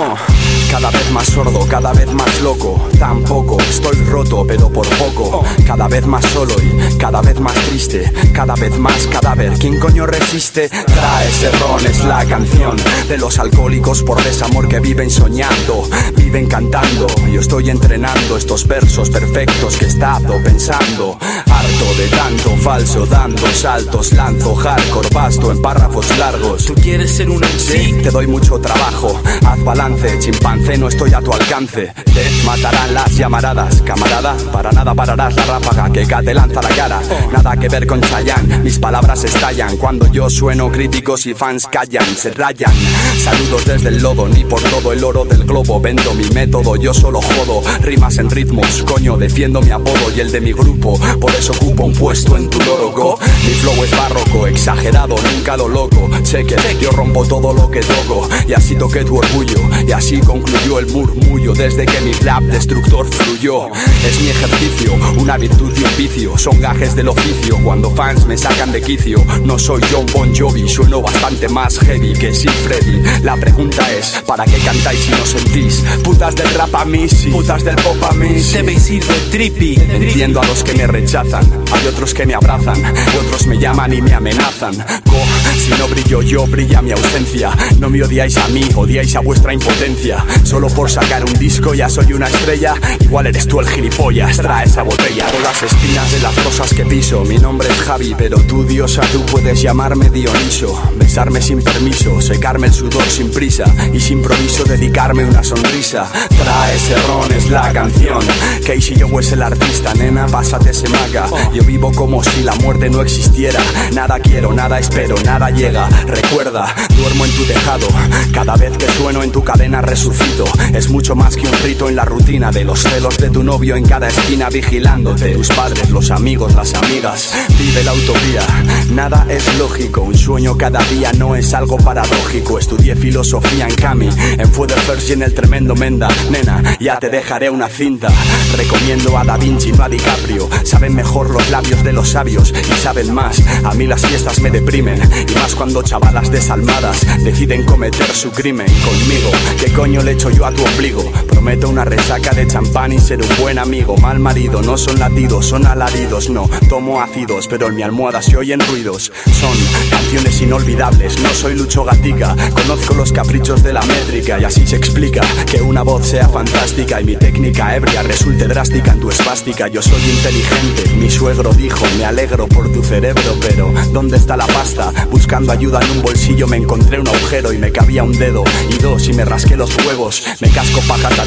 Cada vez más sordo, cada vez más loco. Tampoco estoy roto, pero por poco. Cada vez más solo y cada vez más triste. Cada vez más cadáver, ¿quién coño resiste? Trae ese ron, es la canción de los alcohólicos por desamor que viven soñando, viven cantando. Yo estoy entrenando estos versos perfectos que he estado pensando. Harto de tanto falso, dando saltos, lanzo hardcore, basto en párrafos largos. ¿Tú quieres ser un MC? Te doy mucho trabajo, haz balance, chimpancé, no estoy a tu alcance. Te matarán las llamaradas, camarada, para nada pararás la ráfaga que te lanza la cara. Nada que ver con Chayanne, mis palabras estallan cuando yo sueno, críticos y fans callan, se rayan. Saludos desde el lodo, ni por todo el oro del globo vendo mi método, yo solo jodo rimas en ritmos, coño, defiendo mi apodo y el de mi grupo, por eso ocupo un puesto en tu lórogo. Mi flow es barroco, exagerado, nunca lo loco. Sé que yo rompo todo lo que toco y así toqué tu orgullo y así concluyó el murmullo desde que mi rap destructor fluyó. Es mi ejercicio, una virtud y un vicio, son gajes del oficio cuando fans me sacan de quicio. No soy John Bon Jovi, sueno bastante más heavy que Sid Freddy. La pregunta es, ¿para qué cantáis si no sentís? Putas del rap a mí sí, putas del pop a mí sí. Debéis ir de trippy. Entiendo a los que me rechazan, hay otros que me abrazan y otros me llaman y me amenazan. Si no brillo yo, brilla mi ausencia. No me odiáis a mí, odiáis a vuestra impotencia. Solo por sacar un disco ya soy una estrella. Igual eres tú el gilipollas, trae esa botella. Con las espinas de las cosas que piso. Mi nombre es Javi, pero tú, diosa, tú puedes llamarme Dioniso. Besarme sin permiso, secarme el sudor sin prisa y sin improviso dedicarme una sonrisa. Trae ese ron, es la canción. Casey Joe es el artista, nena, pásate ese maca. Yo vivo como si la muerte no existiera. Nada quiero, nada espero, nada llega. Recuerda, duermo en tu tejado. Cada vez que sueno en tu cadena resucito. Es mucho más que un rito en la rutina de los celos de tu novio en cada esquina vigilándote. Tus padres, los amigos, las amigas. Vive la utopía, nada es lógico. Un sueño cada día no es algo paradójico. Estudié filosofía en Cami, en Further First y en el tremendo Menda. Nena, ya te dejaré una cinta. Recomiendo a Da Vinci, no a DiCaprio. Saben mejor los labios de los sabios y saben más. A mí las fiestas me deprimen, y más cuando chavalas desalmadas deciden cometer su crimen conmigo. ¿Qué coño le echo yo a tu ombligo? Prometo una resaca de champán y ser un buen amigo. Mal marido, no son latidos, son alaridos. No, tomo ácidos, pero en mi almohada se oyen ruidos. Son canciones inolvidables, no soy Lucho Gatica. Conozco los caprichos de la métrica y así se explica que una voz sea fantástica y mi técnica ebria resulte drástica en tu esvástica. Yo soy inteligente, mi suegro dijo, me alegro por tu cerebro, pero ¿dónde está la pasta? Buscando ayuda en un bolsillo me encontré un agujero y me cabía un dedo y dos y me rasqué los huevos. Me casco pajas a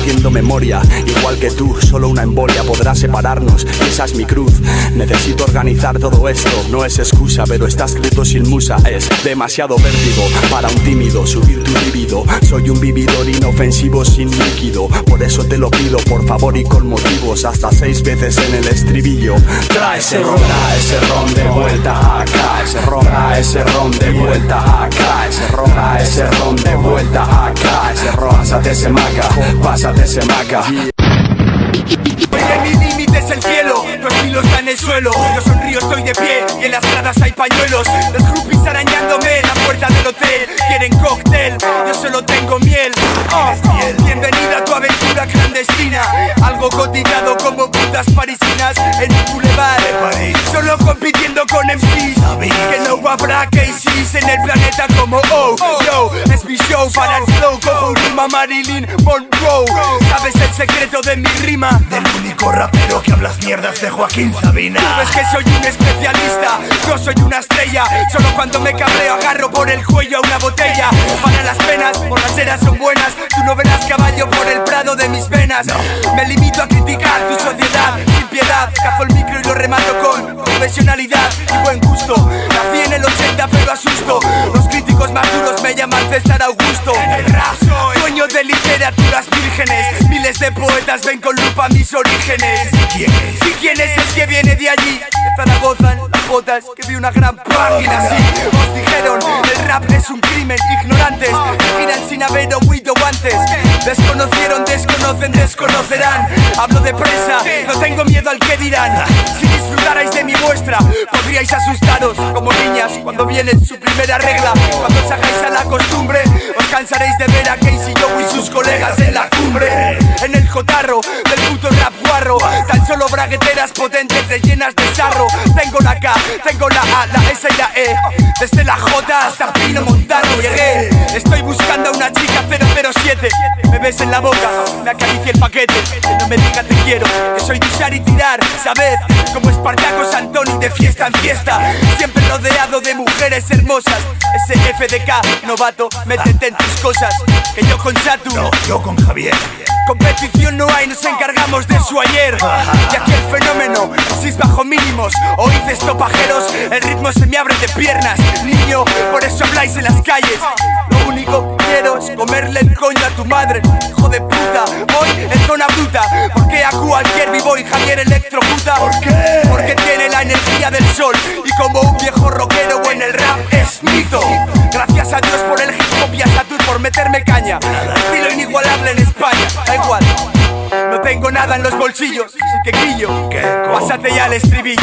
haciendo memoria. Igual que tú, solo una embolia podrá separarnos. Esa es mi cruz. Necesito organizar todo esto. No es excusa, pero está escrito sin musa. Es demasiado vértigo para un tímido subir tu libido. Soy un vividor inofensivo sin líquido. Por eso te lo pido, por favor y con motivos. Hasta 6 veces en el estribillo. Trae ese ron de vuelta acá. Ese ron de vuelta acá. Ese ron de vuelta acá. Ese ron, pásate ese maca. Mi límite es el cielo, tu estilo está en el suelo. Yo sonrío, estoy de pie y en las gradas hay pañuelos. Los groupies arañándome en la puerta del hotel. Quieren cóctel, yo solo tengo miel. Bienvenida a tu aventura clandestina. Algo cotizado como putas parisinas en un boulevard. Solo compitiendo con MCs. Que no habrá KCs en el planeta como yo, es mi show para el flow. Cojo un rima Marilyn Monroe. ¿Sabes el secreto de mi rima? Del único rapero que hablas mierdas de Joaquín Sabina. Tú ves que soy un especialista, yo soy una estrella. Solo cuando me cabreo agarro por el cuello a una botella. Para las penas, borracheras son buenas. Tú no verás caballo por el prado de mis venas. Me limito a criticar tu sociedad sin piedad. Cazo el micro y lo remato con profesionalidad y buen gusto. Nací en el 80 pero asusto. Los críticos más duros me llaman César Augusto. Dueño de literaturas vírgenes. Miles de poetas ven con lupa mis orígenes. ¿Y quién es el que viene de allí? De Zaragoza en las botas, que vi una gran página así. Os dijeron, el rap es un crimen. Ignorantes, giran sin haber oído antes. Desconocieron, desconocen, desconocerán. Hablo de presa, no tengo miedo al que dirán. Si disfrutarais de mi muestra, podríais asustaros como niñas cuando viene su primera regla. Cuando os hagáis a la costumbre, os cansaréis de ver a Casey Joe y sus colegas en la cumbre. En el cotarro del puto rap guarro, tan solo bragueteras potentes rellenas de sarro. Tengo la K, tengo la A, la S y la E. Desde la J hasta Pino Montano llegué. Estoy buscando a una chica 007. Me ves en la boca, me acaricia el paquete. Que no me diga te quiero, que soy de usar y tirar. Sabed, como Espartaco Santoni de fiesta en fiesta. Siempre rodeado de mujeres hermosas. SFDK, novato, métete en tus cosas. Que yo con Satu, no, yo con Javier. Competición no hay, nos encargamos de su ayer. Y aquí el fenómeno, dosis bajo mínimos. Oíd esto pajeros, el ritmo se me abre de piernas. Niño, por eso habláis en las calles. Lo único que quiero es comerle el coño a tu madre, hijo de puta. Hoy en zona bruta, porque a cualquier b-boy Javier electrocuta. ¿Por qué? Porque tiene la energía del sol. Y como un viejo rockero en el rap es mito. Gracias a Dios por el hip hop y a Satur por meterme caña. Estilo inigualable en España, da igual. No tengo nada en los bolsillos, así que guillo, pásate ya al estribillo.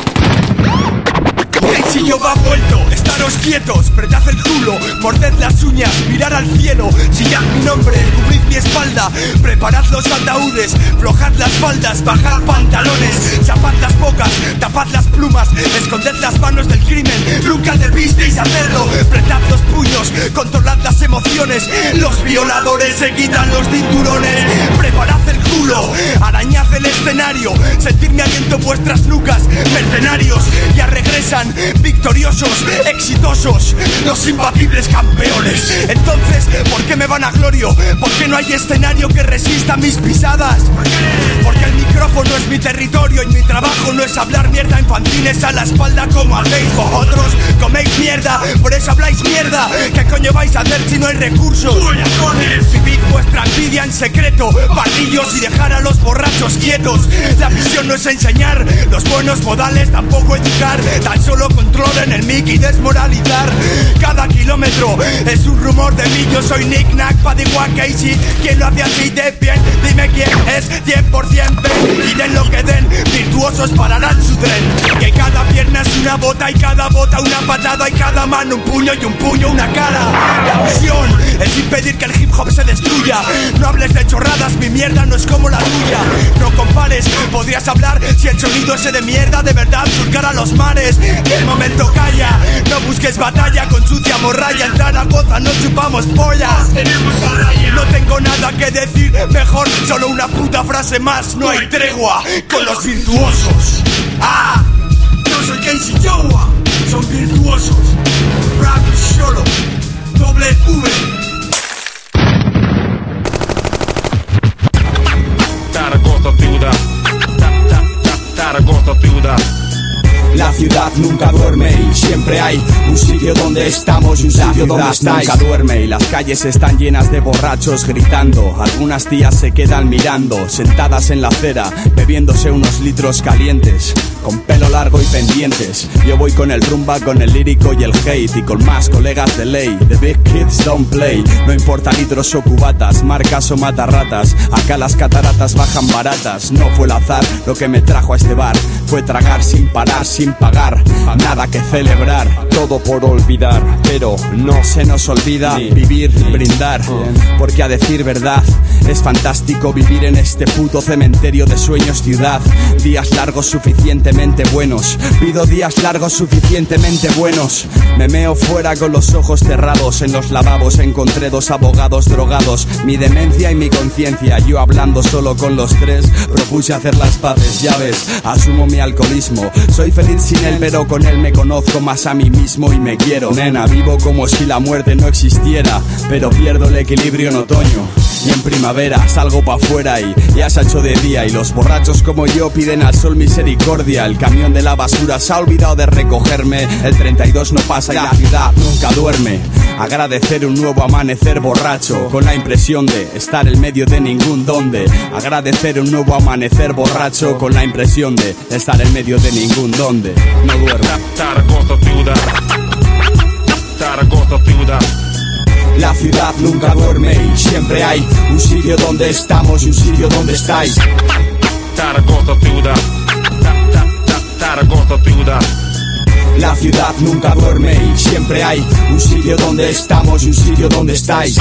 El chillo va vuelto, estaros quietos, apretad el culo, morded las uñas, mirar al cielo, chillad mi nombre, cubrid mi espalda, preparad los ataúdes, flojad las faldas, bajad pantalones, chapad las bocas, tapad las plumas, esconded las manos del crimen, nunca debisteis hacerlo, apretad los puños, controlad las emociones, los violadores se quitan los cinturones, preparad el culo, arañad el escenario, sentirme aliento en vuestras nucas, mercenarios, ya regresan, victoriosos, exitosos, los imbatibles campeones. Entonces, ¿por qué me van a glorio? ¿Por qué no hay escenario que resista mis pisadas? Porque el micrófono es mi territorio y mi trabajo no es hablar mierda en fanzines a la espalda como hacéis vosotros. Coméis mierda, por eso habláis mierda. ¿Qué coño vais a hacer si no hay recursos? Vivid vuestra envidia en secreto, pardillos, y dejar a los borrachos quietos. La misión no es enseñar los buenos modales, tampoco educar. Tan solo controlen el mic y desmoralizar. Cada kilómetro es un rumor de mí. Yo soy Nick Nack, Paddy Casey. ¿Quién lo hace así de bien? Dime quién es 100% ven. Y den lo que den, virtuosos pararán su tren. Que cada pierna es una bota y cada bota una patada y cada mano un puño y un puño una cara. La misión es impedir que el hip hop se destruya. No hables de chorradas, mi mierda no es como la tuya. No compares, podrías hablar si el sonido ese de mierda de verdad surcara los mares. El momento calla, no busques batalla con sucia morralla. En Zaragoza no chupamos pollas. No tengo nada que decir, mejor solo una puta frase más. No hay tregua con los virtuosos. Ah, no soy Casey Joe, son virtuosos. Rap solo, doble V. ciudad. Zaragoza ciudad. La ciudad nunca duerme y siempre hay un sitio donde estamos y un sitio donde estáis. Nunca duerme y las calles están llenas de borrachos gritando. Algunas tías se quedan mirando, sentadas en la acera, bebiéndose unos litros calientes, con pelo largo y pendientes. Yo voy con el rumba, con el lírico y el hate, y con más colegas de ley. The big kids don't play. No importa litros o cubatas, marcas o matarratas. Acá las cataratas bajan baratas. No fue el azar lo que me trajo a este bar. Fue tragar sin parar, sin pagar, nada que celebrar, todo por olvidar. Pero no se nos olvida vivir, brindar, porque a decir verdad es fantástico vivir en este puto cementerio de sueños ciudad. Días largos suficientemente buenos, pido días largos suficientemente buenos. Me meo fuera con los ojos cerrados, en los lavabos encontré dos abogados drogados. Mi demencia y mi conciencia, yo hablando solo con los tres, propuse hacer las paces, ya ves, asumo mi alcoholismo. Soy feliz sin él, pero con él me conozco más a mí mismo y me quiero. Nena, vivo como si la muerte no existiera, pero pierdo el equilibrio en otoño y en primavera. Salgo pa' afuera y ya se ha hecho de día, y los borrachos como yo piden al sol misericordia. El camión de la basura se ha olvidado de recogerme. El 32 no pasa y la ciudad nunca duerme. Agradecer un nuevo amanecer borracho, con la impresión de estar en medio de ningún donde. Agradecer un nuevo amanecer borracho, con la impresión de estar en medio de ningún donde. No duerme. Zaragoza ciudad. Zaragoza ciudad. La ciudad nunca duerme y siempre hay un sitio donde estamos y un sitio donde estáis. Zaragoza ciudad. Zaragoza ciudad. La ciudad nunca duerme y siempre hay un sitio donde estamos y un sitio donde estáis.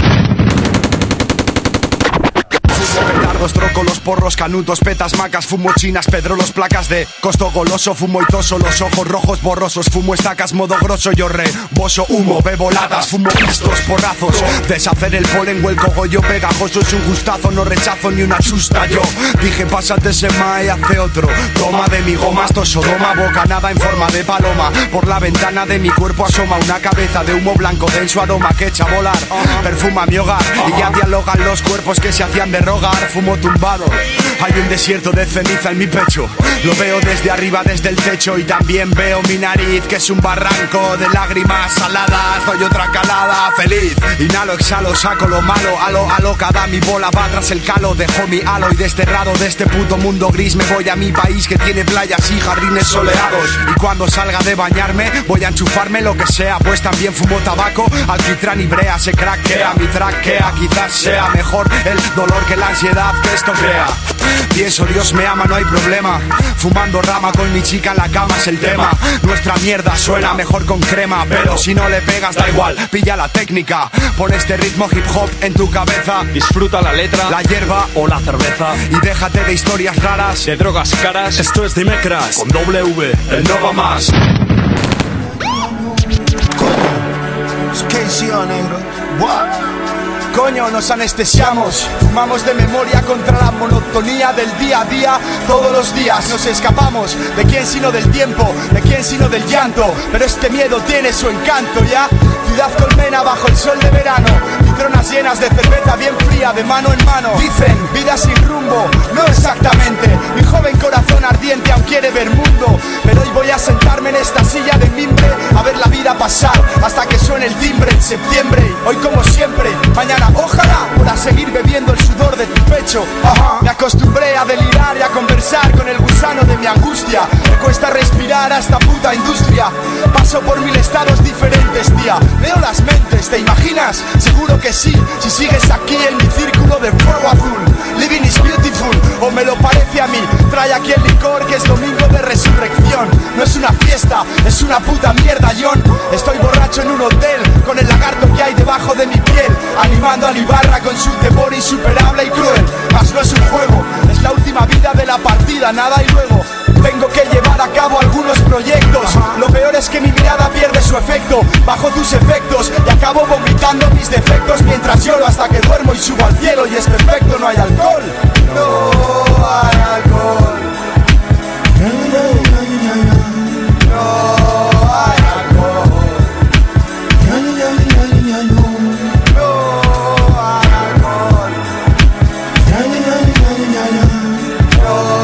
Petardos, troco, los porros, canutos, petas, macas, fumo chinas, pedrolos, placas de costo goloso, fumo y toso, los ojos rojos borrosos, fumo estacas, modo grosso, yo reboso, humo, bebo latas, fumo estos porrazos, deshacer el polen o el cogollo pegajoso es un gustazo, no rechazo ni una chusta, yo dije pásate ese ma y hace otro, toma de mi goma, esto sodoma, bocanada en forma de paloma, por la ventana de mi cuerpo asoma una cabeza de humo blanco denso aroma que echa a volar, perfuma mi hogar y ya dialogan los cuerpos que se hacían de rogar. Fumo tumbado, hay un desierto de ceniza en mi pecho. Lo veo desde arriba, desde el techo. Y también veo mi nariz, que es un barranco de lágrimas saladas. Doy otra calada, feliz. Inhalo, exhalo, saco lo malo. Alo, cada mi bola va tras el calo. Dejo mi halo y desterrado de este puto mundo gris. Me voy a mi país que tiene playas y jardines soleados. Y cuando salga de bañarme, voy a enchufarme lo que sea. Pues también fumo tabaco, alquitrán y brea. Se craquea, mi traquea, quizás sea mejor el dolor que la ansiedad que esto crea. Pienso Dios me ama, no hay problema. Fumando rama con mi chica en la cama es el tema. Nuestra mierda suena mejor con crema, pero si no le pegas da igual, pilla la técnica. Pon este ritmo hip hop en tu cabeza. Disfruta la letra, la hierba o la cerveza. Y déjate de historias raras, de drogas caras. Esto es Dimecras con W, el no va más. ¿Qué hicieron, negro? What? Coño, nos anestesiamos, fumamos de memoria contra la monotonía del día a día. Todos los días nos escapamos, ¿de quién sino del tiempo? ¿De quién sino del llanto? Pero este miedo tiene su encanto, ¿ya? Ciudad colmena bajo el sol de verano, litronas llenas de cerveza bien fría de mano en mano. Dicen, vida sin rumbo, no exactamente. Mi joven corazón ardiente aún quiere ver mundo, pero hoy voy a sentarme en esta silla de mimbre a ver la vida pasar hasta que suene el timbre en septiembre. Hoy como siempre, mañana ojalá pueda seguir bebiendo el sudor de tu pecho. Ajá. Me acostumbré a delirar y a conversar con el gusano de mi angustia. Me cuesta respirar a esta puta industria. Paso por 1000 estados diferentes, tía. Leo las mentes, ¿te imaginas? Seguro que sí, si sigues aquí en mi círculo de fuego azul. Living is beautiful, o me lo parece a mí. Trae aquí el licor que es domingo de resurrección. No es una fiesta, es una puta mierda, John. Estoy borracho en un hotel con el lagarto que hay debajo de mi piel, animando a Ibarra con su temor insuperable y cruel. Mas no es un juego, es la última vida de la partida, nada y luego. Tengo que llevar a cabo algunos proyectos. Lo peor es que mi mirada pierde su efecto bajo tus efectos y acabo vomitando mis defectos mientras lloro hasta que duermo y subo al cielo y es perfecto, no hay alcohol. No hay alcohol. No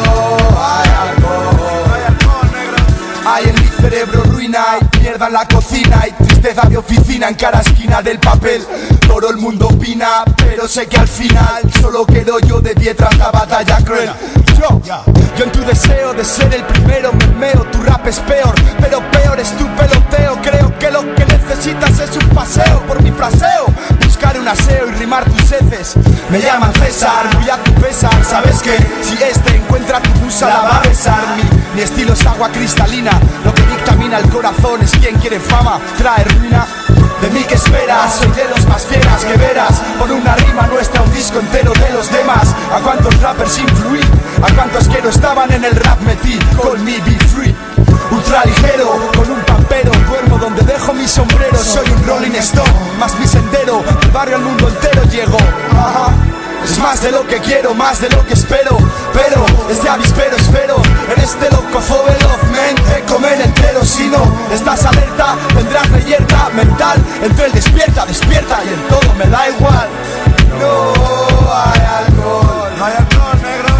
cerebro ruina, hay mierda en la cocina, hay tristeza de oficina en cada esquina del papel. Todo el mundo opina, pero sé que al final solo quedo yo de pie tras la batalla cruel. Yo en tu deseo de ser el primero me meo, tu rap es peor, pero peor es tu peloteo. Creo que lo que necesitas es un paseo por mi fraseo, buscar un aseo y rimar tus heces. Me llaman César, muy a tu pesar. Sabes que si este encuentra tu musa la va a besar. Mi estilo es agua cristalina, lo que dictamina el corazón es quien quiere fama, trae ruina. De mí que esperas, soy de los más fieras que verás. Por una rima nuestra un disco entero de los demás. A cuántos rappers influí, a cuántos que no estaban en el rap metí. Call me be free, ultra ligero, con un pampero. Duermo donde dejo mi sombrero, soy un Rolling Stone, más mi sendero. El barrio al mundo entero llego. Es más de lo que quiero, más de lo que espero. Pero desde avispero espero en este loco fo velozmente comer entero. Si no estás alerta, tendrás reyerta mental. Entre el despierta, despierta y en todo me da igual. No hay alcohol, no hay alcohol, negro.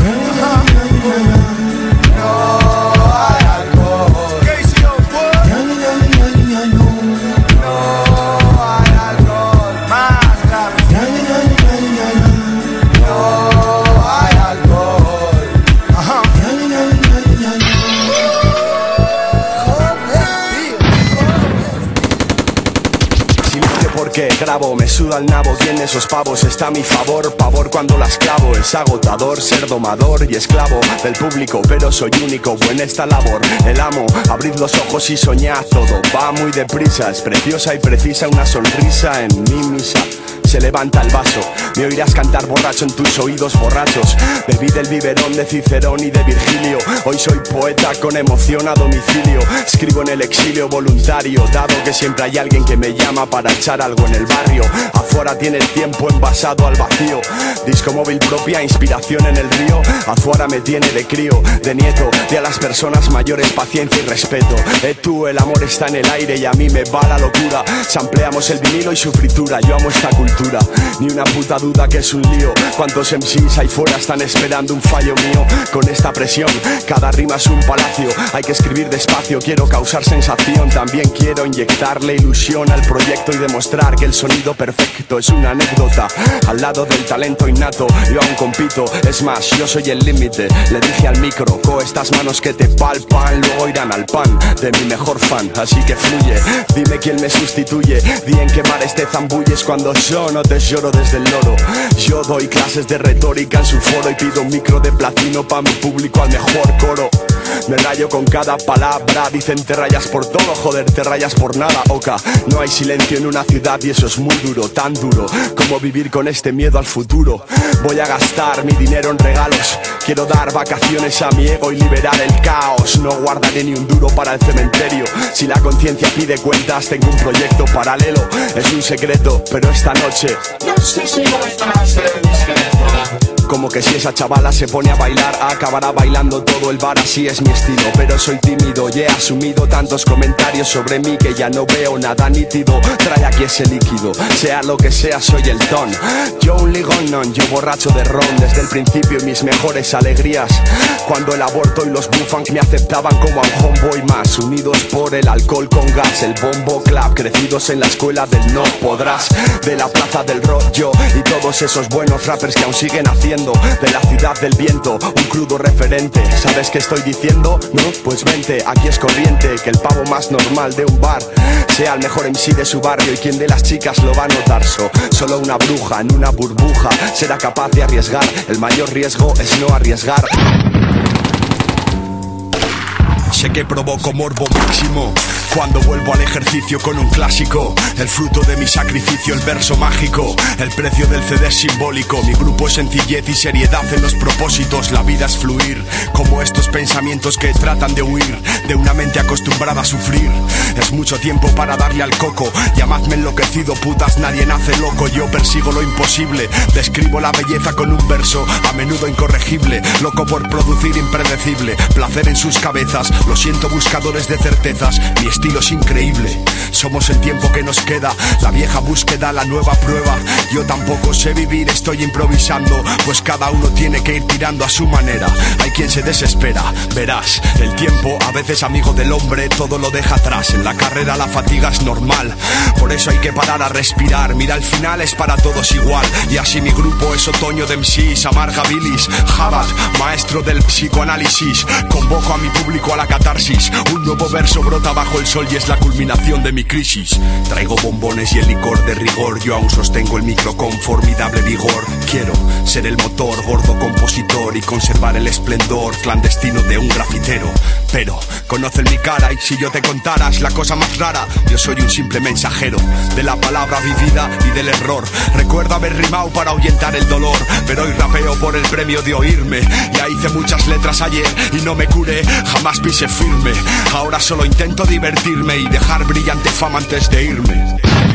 No hay alcohol. No hay alcohol, más grave. Porque grabo, me suda el nabo, ¿quién de esos pavos está a mi favor? Pavor cuando las clavo, es agotador ser domador y esclavo del público, pero soy único en esta labor. El amo, abrid los ojos y soñad, todo va muy deprisa, es preciosa y precisa una sonrisa en mi misa. Se levanta el vaso, me oirás cantar borracho en tus oídos borrachos. Bebí del biberón de Cicerón y de Virgilio. Hoy soy poeta con emoción a domicilio. Escribo en el exilio voluntario, dado que siempre hay alguien que me llama para echar algo en el barrio. Afuera tiene el tiempo envasado al vacío. Disco móvil propia, inspiración en el río. Afuera me tiene de crío, de nieto, de a las personas mayores paciencia y respeto. Tú, el amor está en el aire y a mí me va la locura. Sampleamos el vinilo y su fritura, yo amo esta cultura. Ni una puta duda que es un lío. Cuántos MCs ahí fuera están esperando un fallo mío. Con esta presión, cada rima es un palacio. Hay que escribir despacio, quiero causar sensación. También quiero inyectarle ilusión al proyecto y demostrar que el sonido perfecto es una anécdota. Al lado del talento innato, yo aún compito. Es más, yo soy el límite. Le dije al micro, co estas manos que te palpan, luego irán al pan de mi mejor fan. Así que fluye, dime quién me sustituye. Di en qué mares te zambulles cuando yo no te lloro desde el loro. Yo doy clases de retórica en su foro y pido un micro de platino pa' mi público al mejor coro. Me rayo con cada palabra, dicen te rayas por todo, joder, te rayas por nada, oca. No hay silencio en una ciudad y eso es muy duro, tan duro como vivir con este miedo al futuro. Voy a gastar mi dinero en regalos, quiero dar vacaciones a mi ego y liberar el caos. No guardaré ni un duro para el cementerio. Si la conciencia pide cuentas, tengo un proyecto paralelo. Es un secreto, pero esta noche no sé si no estás como que si esa chavala se pone a bailar, acabará bailando todo el bar, así es mi estilo. Pero soy tímido y he asumido tantos comentarios sobre mí que ya no veo nada nítido. Trae aquí ese líquido, sea lo que sea, soy el ton. Yo un ligón non, yo borracho de ron. Desde el principio mis mejores alegrías, cuando el aborto y los bufan me aceptaban como a un homeboy más. Unidos por el alcohol con gas, el bombo clap, crecidos en la escuela del no podrás. De la plaza del rollo y todos esos buenos rappers que aún siguen haciendo de la ciudad del viento un crudo referente. ¿Sabes qué estoy diciendo? No, pues vente, aquí es corriente que el pavo más normal de un bar sea el mejor MC de su barrio y quien de las chicas lo va a notar. Solo una bruja en una burbuja será capaz de arriesgar. El mayor riesgo es no arriesgar. Sé que provoco morbo máximo cuando vuelvo al ejercicio con un clásico. El fruto de mi sacrificio, el verso mágico. El precio del CD es simbólico. Mi grupo es sencillez y seriedad en los propósitos. La vida es fluir, como estos pensamientos que tratan de huir de una mente acostumbrada a sufrir. Es mucho tiempo para darle al coco. Llamadme enloquecido, putas, nadie nace loco. Yo persigo lo imposible, describo la belleza con un verso a menudo incorregible. Loco por producir impredecible, placer en sus cabezas. Lo siento, buscadores de certezas, mi estilo es increíble. Somos el tiempo que nos queda, la vieja búsqueda, la nueva prueba. Yo tampoco sé vivir, estoy improvisando, pues cada uno tiene que ir tirando a su manera. Hay quien se desespera, verás, el tiempo a veces amigo del hombre todo lo deja atrás. En la carrera la fatiga es normal, por eso hay que parar a respirar. Mira, al final es para todos igual, y así mi grupo es otoño de MCs, amarga bilis, Jabat, maestro del psicoanálisis. Convoco a mi público a la catarsis, un nuevo verso brota bajo el sol y es la culminación de mi crisis. Traigo bombones y el licor de rigor, yo aún sostengo el micro con formidable vigor. Quiero ser el motor, gordo compositor, y conservar el esplendor clandestino de un grafitero. Pero conocen mi cara y si yo te contaras la cosa más rara, yo soy un simple mensajero de la palabra vivida y del error. Recuerdo haber rimado para ahuyentar el dolor, pero hoy rapeo por el premio de oírme. Ya hice muchas letras ayer y no me curé, jamás pise firme. Ahora solo intento divertirme y dejar brillante fama antes de irme.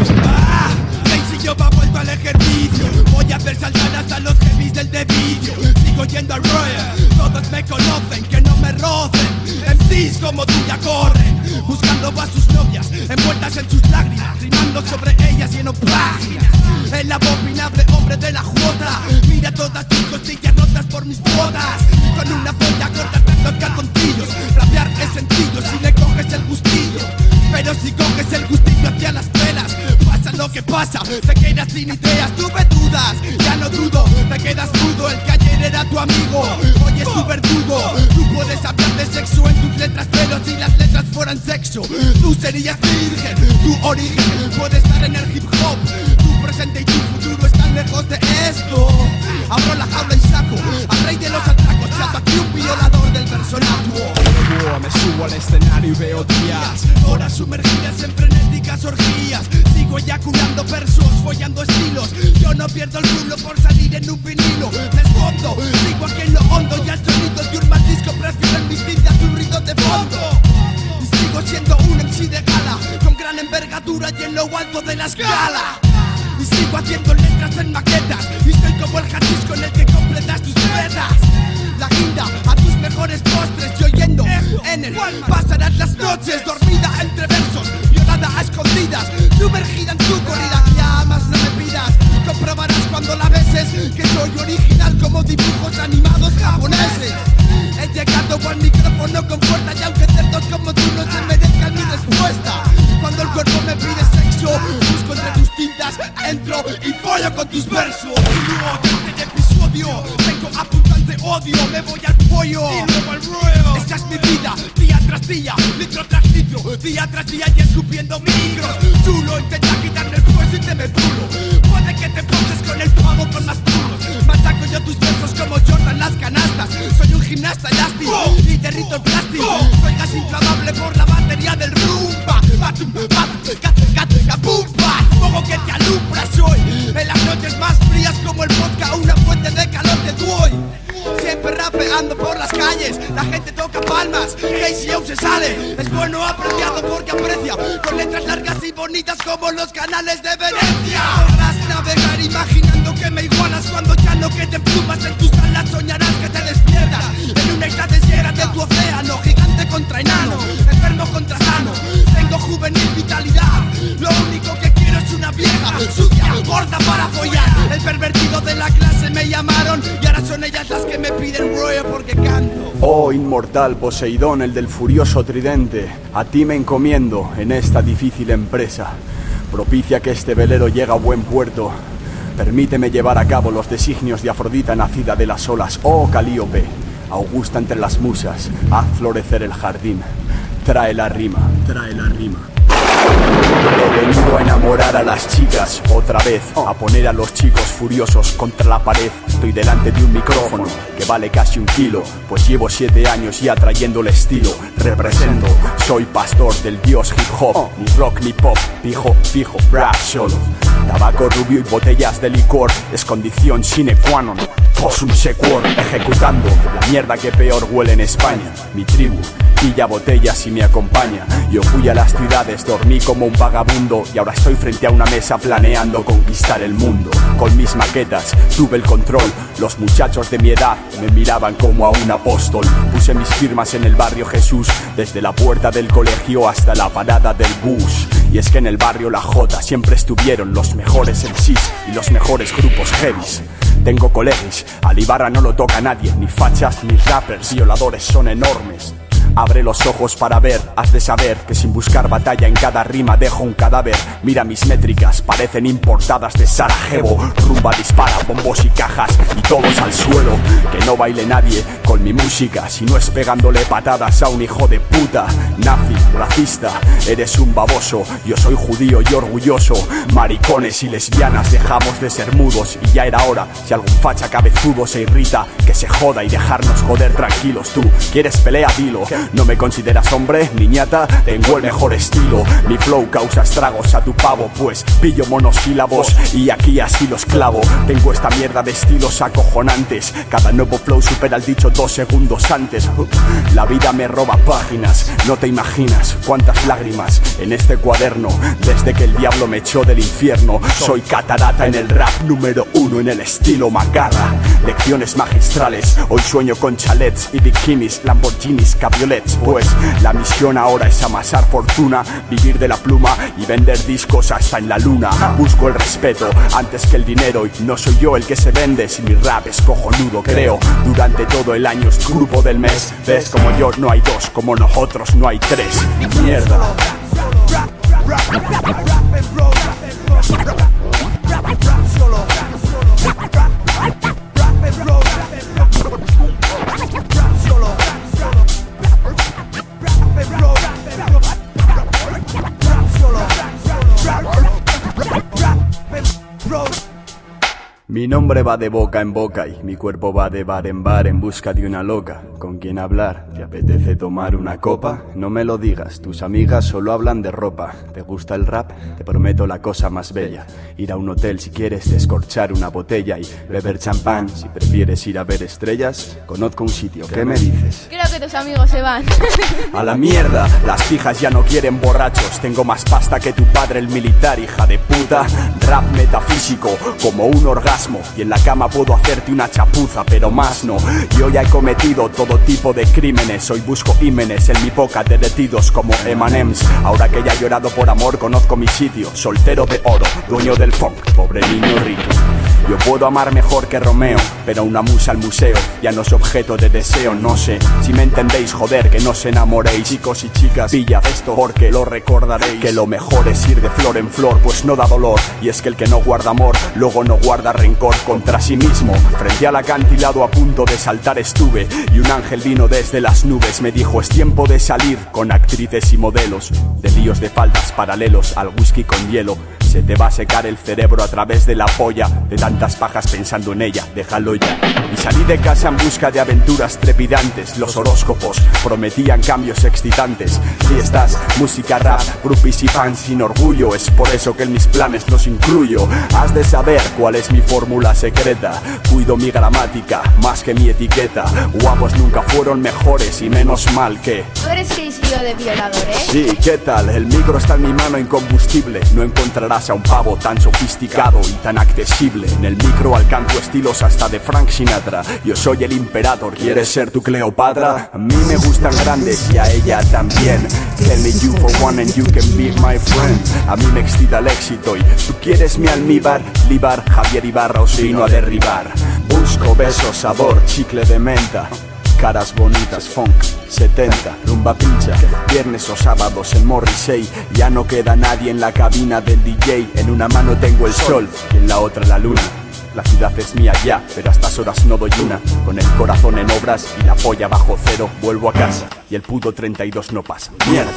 Si yo va vuelto al ejercicio, voy a hacer saltar hasta los heavies del debillo. Sigo yendo al Royal, todos me conocen, que no me rocen. MCs como tú ya corren, buscando a sus novias, envueltas en sus lágrimas, rimando sobre ellas lleno páginas. El abominable hombre de la jota, mira todas tus costillas rotas por mis botas. Con una polla corta los calzoncillos, rapear es sencillo si le coges el gustillo. Pero si coges el gustillo hacia las pelas, pasa lo que pasa, te quedas sin ideas, tuve dudas, ya no dudo, te quedas mudo, el que ayer era tu amigo, hoy es tu verdugo. Tú puedes hablar de sexo en tus letras, pero si las letras fueran sexo, tú serías virgen. Tu origen puede estar en el hip hop, tu presente y tu futuro están lejos de esto. Abro la jaula y saco al rey de los atracos, chato aquí un violador del personaje. Me subo al escenario y veo días, horas sumergidas en frenéticas orgías. Sigo eyaculando versos, follando estilos. Yo no pierdo el culo por salir en un vinilo. Me escondo, sigo aquí en lo hondo y al sonido de un mal disco prefiero en mis vidas un ruido de fondo. Y sigo siendo un MC de gala, con gran envergadura y en lo alto de la escala. Y sigo haciendo letras en maquetas, y soy como el hachís con el que completas tus vetas. La guinda a tus mejores postres y oyendo en el pasarás las noches dormida entre versos, violada a escondidas, sumergida en tu corrida. Ya más no me pidas, comprobarás cuando la beses que soy original como dibujos animados japoneses. He llegado al micrófono con fuerza y aunque cerdos como tú no se merezcan mi respuesta. Cuando el cuerpo me pide sexo, busco entre tus tintas, entro y follo con tus versos. Y luego del episodio vengo apuntante odio, me voy al pollo y luego al ruedo. Esta es mi vida, día tras día, litro tras litro, día tras día y escupiendo micros. Chulo, intenta quitarme el fuego y te me pulo. Puede que te poses con el pavo con más puros. Machaco yo tus versos como Jordan las canastas. Soy un gimnasta elástico y derrito el plástico. Soy gas inflamable por la batería del rumba. Fuego que te alumbra soy. En las noches más frías como el vodka, una fuente de calor te doy. Siempre rapeando por las calles, la gente toca palmas, Casey aún se sale. Es bueno apreciado porque aprecia, con letras largas y bonitas como los canales de Venecia. Podrás navegar imaginando que me igualas cuando ya no queden plumas en tus alas. Soñarás que te despiertas en una isla desierta de tu océano, gigante contra enano, enfermo contra sano. Tengo juvenil vitalidad, lo único que quiero es una vieja sucia, gorda para follar. El pervertido de la clase me llamaron y ahora son ellas las que me piden rollo porque canto. Oh inmortal Poseidón, el del furioso tridente, a ti me encomiendo en esta difícil empresa. Propicia que este velero llegue a buen puerto. Permíteme llevar a cabo los designios de Afrodita nacida de las olas. Oh Calíope, augusta entre las musas, haz florecer el jardín. Trae la rima, trae la rima. He venido a enamorar a las chicas otra vez, a poner a los chicos furiosos contra la pared. Estoy delante de un micrófono que vale casi 1 kilo, pues llevo 7 años ya trayendo el estilo. Represento, soy pastor del dios hip hop, ni rock ni pop, fijo, rap solo. Tabaco rubio y botellas de licor es condición sine qua non. Possum sequor, ejecutando la mierda que peor huele en España. Mi tribu pilla botellas y me acompaña. Yo fui a las ciudades, dormí como un vagabundo y ahora estoy frente a una mesa planeando conquistar el mundo. Con mis maquetas tuve el control, los muchachos de mi edad me miraban como a un apóstol. Puse mis firmas en el barrio Jesús, desde la puerta del colegio hasta la parada del bus. Y es que en el barrio La Jota siempre estuvieron los mejores MCs y los mejores grupos heavies. Tengo colegis, al Ibarra no lo toca nadie, ni fachas ni rappers, violadores son enormes. Abre los ojos para ver, has de saber que sin buscar batalla en cada rima dejo un cadáver. Mira mis métricas, parecen importadas de Sarajevo. Rumba dispara, bombos y cajas y todos al suelo. Que no baile nadie con mi música, si no es pegándole patadas a un hijo de puta. Nazi, racista, eres un baboso. Yo soy judío y orgulloso. Maricones y lesbianas, dejamos de ser mudos. Y ya era hora, si algún facha cabezudo se irrita, que se joda y dejarnos joder tranquilos. Tú, ¿quieres pelea? Dilo. No me consideras hombre, niñata, tengo el mejor estilo. Mi flow causa estragos a tu pavo, pues pillo monosílabos y aquí así los clavo. Tengo esta mierda de estilos acojonantes, cada nuevo flow supera el dicho 2 segundos antes. La vida me roba páginas, no te imaginas cuántas lágrimas en este cuaderno, desde que el diablo me echó del infierno. Soy catarata en el rap, número 1 en el estilo macarra. Lecciones magistrales, hoy sueño con chalets y bikinis, Lamborghinis, cabriolets. Pues la misión ahora es amasar fortuna, vivir de la pluma y vender discos hasta en la luna. Busco el respeto antes que el dinero y no soy yo el que se vende. Si mi rap es cojonudo, creo durante todo el año es grupo del mes. Ves, como yo no hay dos, como nosotros no hay tres. Mierda. Mi nombre va de boca en boca y mi cuerpo va de bar en bar en busca de una loca. ¿Con quién hablar? ¿Te apetece tomar una copa? No me lo digas, tus amigas solo hablan de ropa. ¿Te gusta el rap? Te prometo la cosa más bella. Ir a un hotel si quieres, descorchar una botella y beber champán. Si prefieres ir a ver estrellas, conozco un sitio. ¿Qué me dices? Creo que tus amigos se van. A la mierda, las fijas ya no quieren borrachos. Tengo más pasta que tu padre el militar, hija de puta. Rap metafísico, como un orgasmo. Y en la cama puedo hacerte una chapuza, pero más no. Yo ya he cometido todo tipo de crímenes. Hoy busco ímenes en mi boca derretidos como M&M's. Ahora que ya he llorado por amor, conozco mi sitio. Soltero de oro, dueño del funk, pobre niño rico. Yo puedo amar mejor que Romeo, pero una musa al museo ya no es objeto de deseo. No sé si me entendéis, joder, que no os enamoréis. Chicos y chicas, pillad esto porque lo recordaréis. Que lo mejor es ir de flor en flor, pues no da dolor. Y es que el que no guarda amor, luego no guarda rencor contra sí mismo. Frente al acantilado a punto de saltar estuve, y un ángel vino desde las nubes. Me dijo, es tiempo de salir con actrices y modelos. De líos de faldas paralelos al whisky con hielo. Se te va a secar el cerebro a través de la polla de tantas pajas pensando en ella, déjalo ya. Y salí de casa en busca de aventuras trepidantes. Los horóscopos prometían cambios excitantes. Fiestas, música rap, groupies y fans sin orgullo. Es por eso que en mis planes los incluyo. Has de saber cuál es mi fórmula secreta. Cuido mi gramática más que mi etiqueta. Guapos nunca fueron mejores y menos mal que... ¿Tú eres Chris y yo de violador, Sí, ¿qué tal? El micro está en mi mano incombustible. No encontrarás a un pavo tan sofisticado y tan accesible. En el micro alcanzo estilos hasta de Frank Sinatra. Yo soy el Imperator, ¿quieres ser tu Cleopatra? A mí me gustan grandes y a ella también. Tell me you for one and you can be my friend. A mí me excita el éxito y tú quieres mi almíbar. Libar, Javier Ibarra os vino a derribar. Busco besos, sabor, chicle de menta. Caras bonitas, funk, 70, rumba pincha. Viernes o sábados en Morrissey. Ya no queda nadie en la cabina del DJ. En una mano tengo el sol y en la otra la luna. La ciudad es mía ya, pero a estas horas no doy una. Con el corazón en obras y la polla bajo cero. Vuelvo a casa y el puto 32 no pasa. Mierda.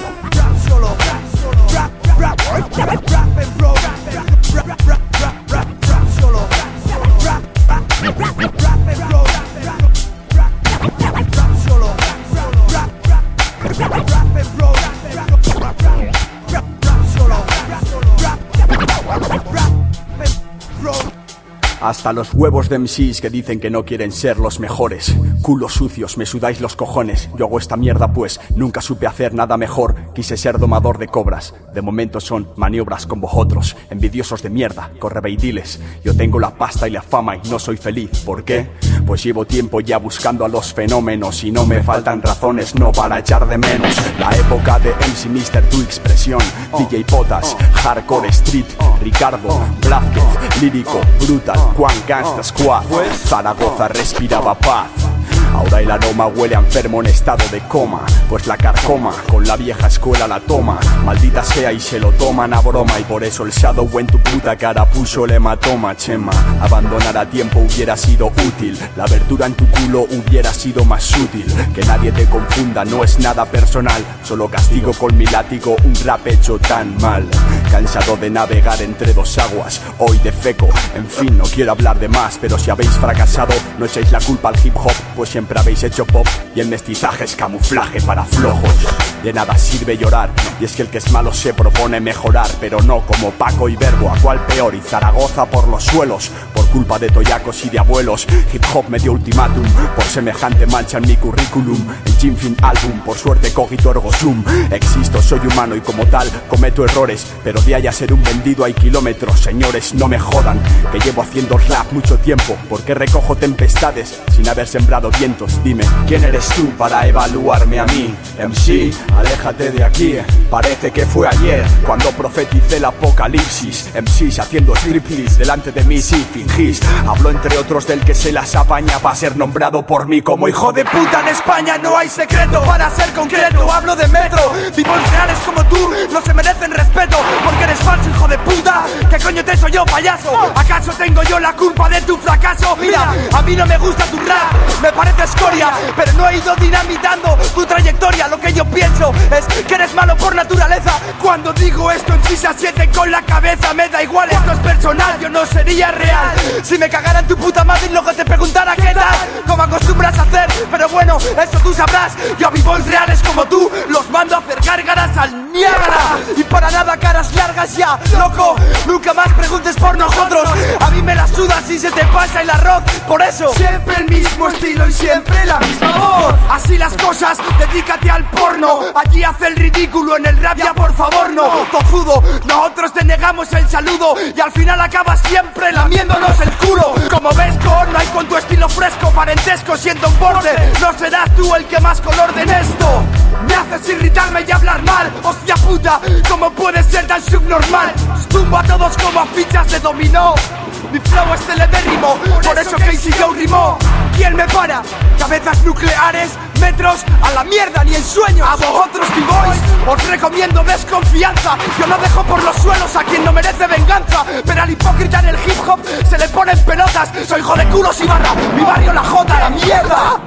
Hasta los huevos de MCs que dicen que no quieren ser los mejores. Culos sucios, me sudáis los cojones. Yo hago esta mierda pues nunca supe hacer nada mejor. Quise ser domador de cobras. De momento son maniobras con vosotros. Envidiosos de mierda, correveidiles. Yo tengo la pasta y la fama y no soy feliz. ¿Por qué? Pues llevo tiempo ya buscando a los fenómenos y no me faltan razones no para echar de menos. La época de MC Mister, tu expresión. DJ Potas, Hardcore Street, Ricardo, Blázquez, Lírico, Brutal, Juan Gangsta Squad. Zaragoza respiraba paz. Ahora el aroma huele a enfermo en estado de coma. Pues la carcoma con la vieja escuela la toma. Maldita sea y se lo toman a broma. Y por eso el shadow en tu puta cara puso el hematoma, chema. Abandonar a tiempo hubiera sido útil. La abertura en tu culo hubiera sido más útil. Que nadie te confunda, no es nada personal. Solo castigo con mi látigo un rap hecho tan mal. Cansado de navegar entre dos aguas, hoy defeco. En fin, no quiero hablar de más, pero si habéis fracasado, no echéis la culpa al hip hop, pues siempre habéis hecho pop y el mestizaje es camuflaje para flojos. De nada sirve llorar, y es que el que es malo se propone mejorar, pero no como Paco y Verbo, a cuál peor, y Zaragoza por los suelos, por culpa de toyacos y de abuelos. Hip hop me dio ultimátum, por semejante mancha en mi currículum. El Jim Fin álbum, por suerte cogito ergo sum. Existo, soy humano y como tal cometo errores, pero de ahí a ser un vendido hay kilómetros. Señores, no me jodan, que llevo haciendo rap mucho tiempo, porque recojo tempestades sin haber sembrado vientos. Dime, ¿quién eres tú para evaluarme a mí? MC, aléjate de aquí, parece que fue ayer cuando profeticé el apocalipsis. MCs haciendo striptease delante de mí si fingís. Hablo entre otros del que se las apaña para ser nombrado por mí como hijo de puta. En España no hay secreto, para ser concreto hablo de metro. Vivos reales como tú no se merecen respeto, porque eres falso, hijo de puta. ¿Qué coño te soy yo, payaso? ¿Acaso tengo yo la culpa de tu fracaso? Mira, a mí no me gusta tu rap, me parece escoria, pero no he ido dinamitando tu trayectoria. Lo que yo pienso es que eres malo por naturaleza. Cuando digo esto en sí se asienten con la cabeza. Me da igual, esto es personal, yo no sería real si me cagara en tu puta madre y luego te preguntara qué tal, como acostumbras a hacer. Pero bueno, eso tú sabrás. Yo a vivos reales como tú los mando a hacer gárgaras al Niágara. Y para nada caras largas ya, loco, nunca más preguntes por nosotros. A mí me la suda si se te pasa el arroz. Por eso, siempre el mismo estilo y siempre la misma voz. Así las cosas, dedícate al porno. Allí hace el ridículo, en el rap ya por favor no. Tozudo, nosotros te negamos el saludo y al final acabas siempre lamiéndonos el culo. Como ves, no hay con tu estilo fresco parentesco siendo un borde. No serás tú el que más color den esto. Me haces irritarme y hablar mal. Hostia puta, ¿cómo puedes ser tan subnormal? Tumbo a todos como a fichas de dominó. Mi flow es teledérrimo, por eso Casey Joe rimó. ¿Quién me para? Cabezas nucleares, metros, a la mierda ni en sueños. A vosotros B-boys, os recomiendo desconfianza. Yo no dejo por los suelos a quien no merece venganza, pero al hipócrita en el hip hop se le ponen pelotas. Soy hijo de culos y barra, mi barrio la jota, la mierda.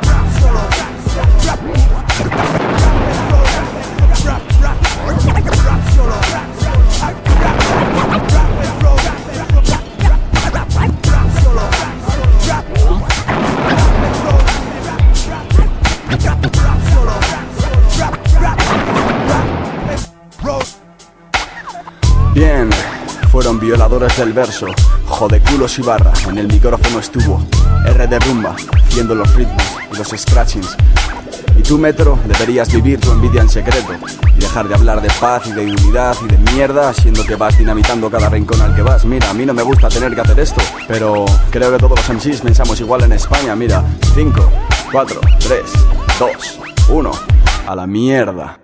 Bien, fueron violadores del verso. Jodeculos y barra, en el micrófono estuvo R de Rumba, haciendo los ritmos y los scratchings. Y tú, Metro, deberías vivir tu envidia en secreto y dejar de hablar de paz y de unidad y de mierda, siendo que vas dinamitando cada rincón al que vas. Mira, a mí no me gusta tener que hacer esto, pero creo que todos los MCs pensamos igual en España. Mira, 5, 4, 3, 2, 1, a la mierda.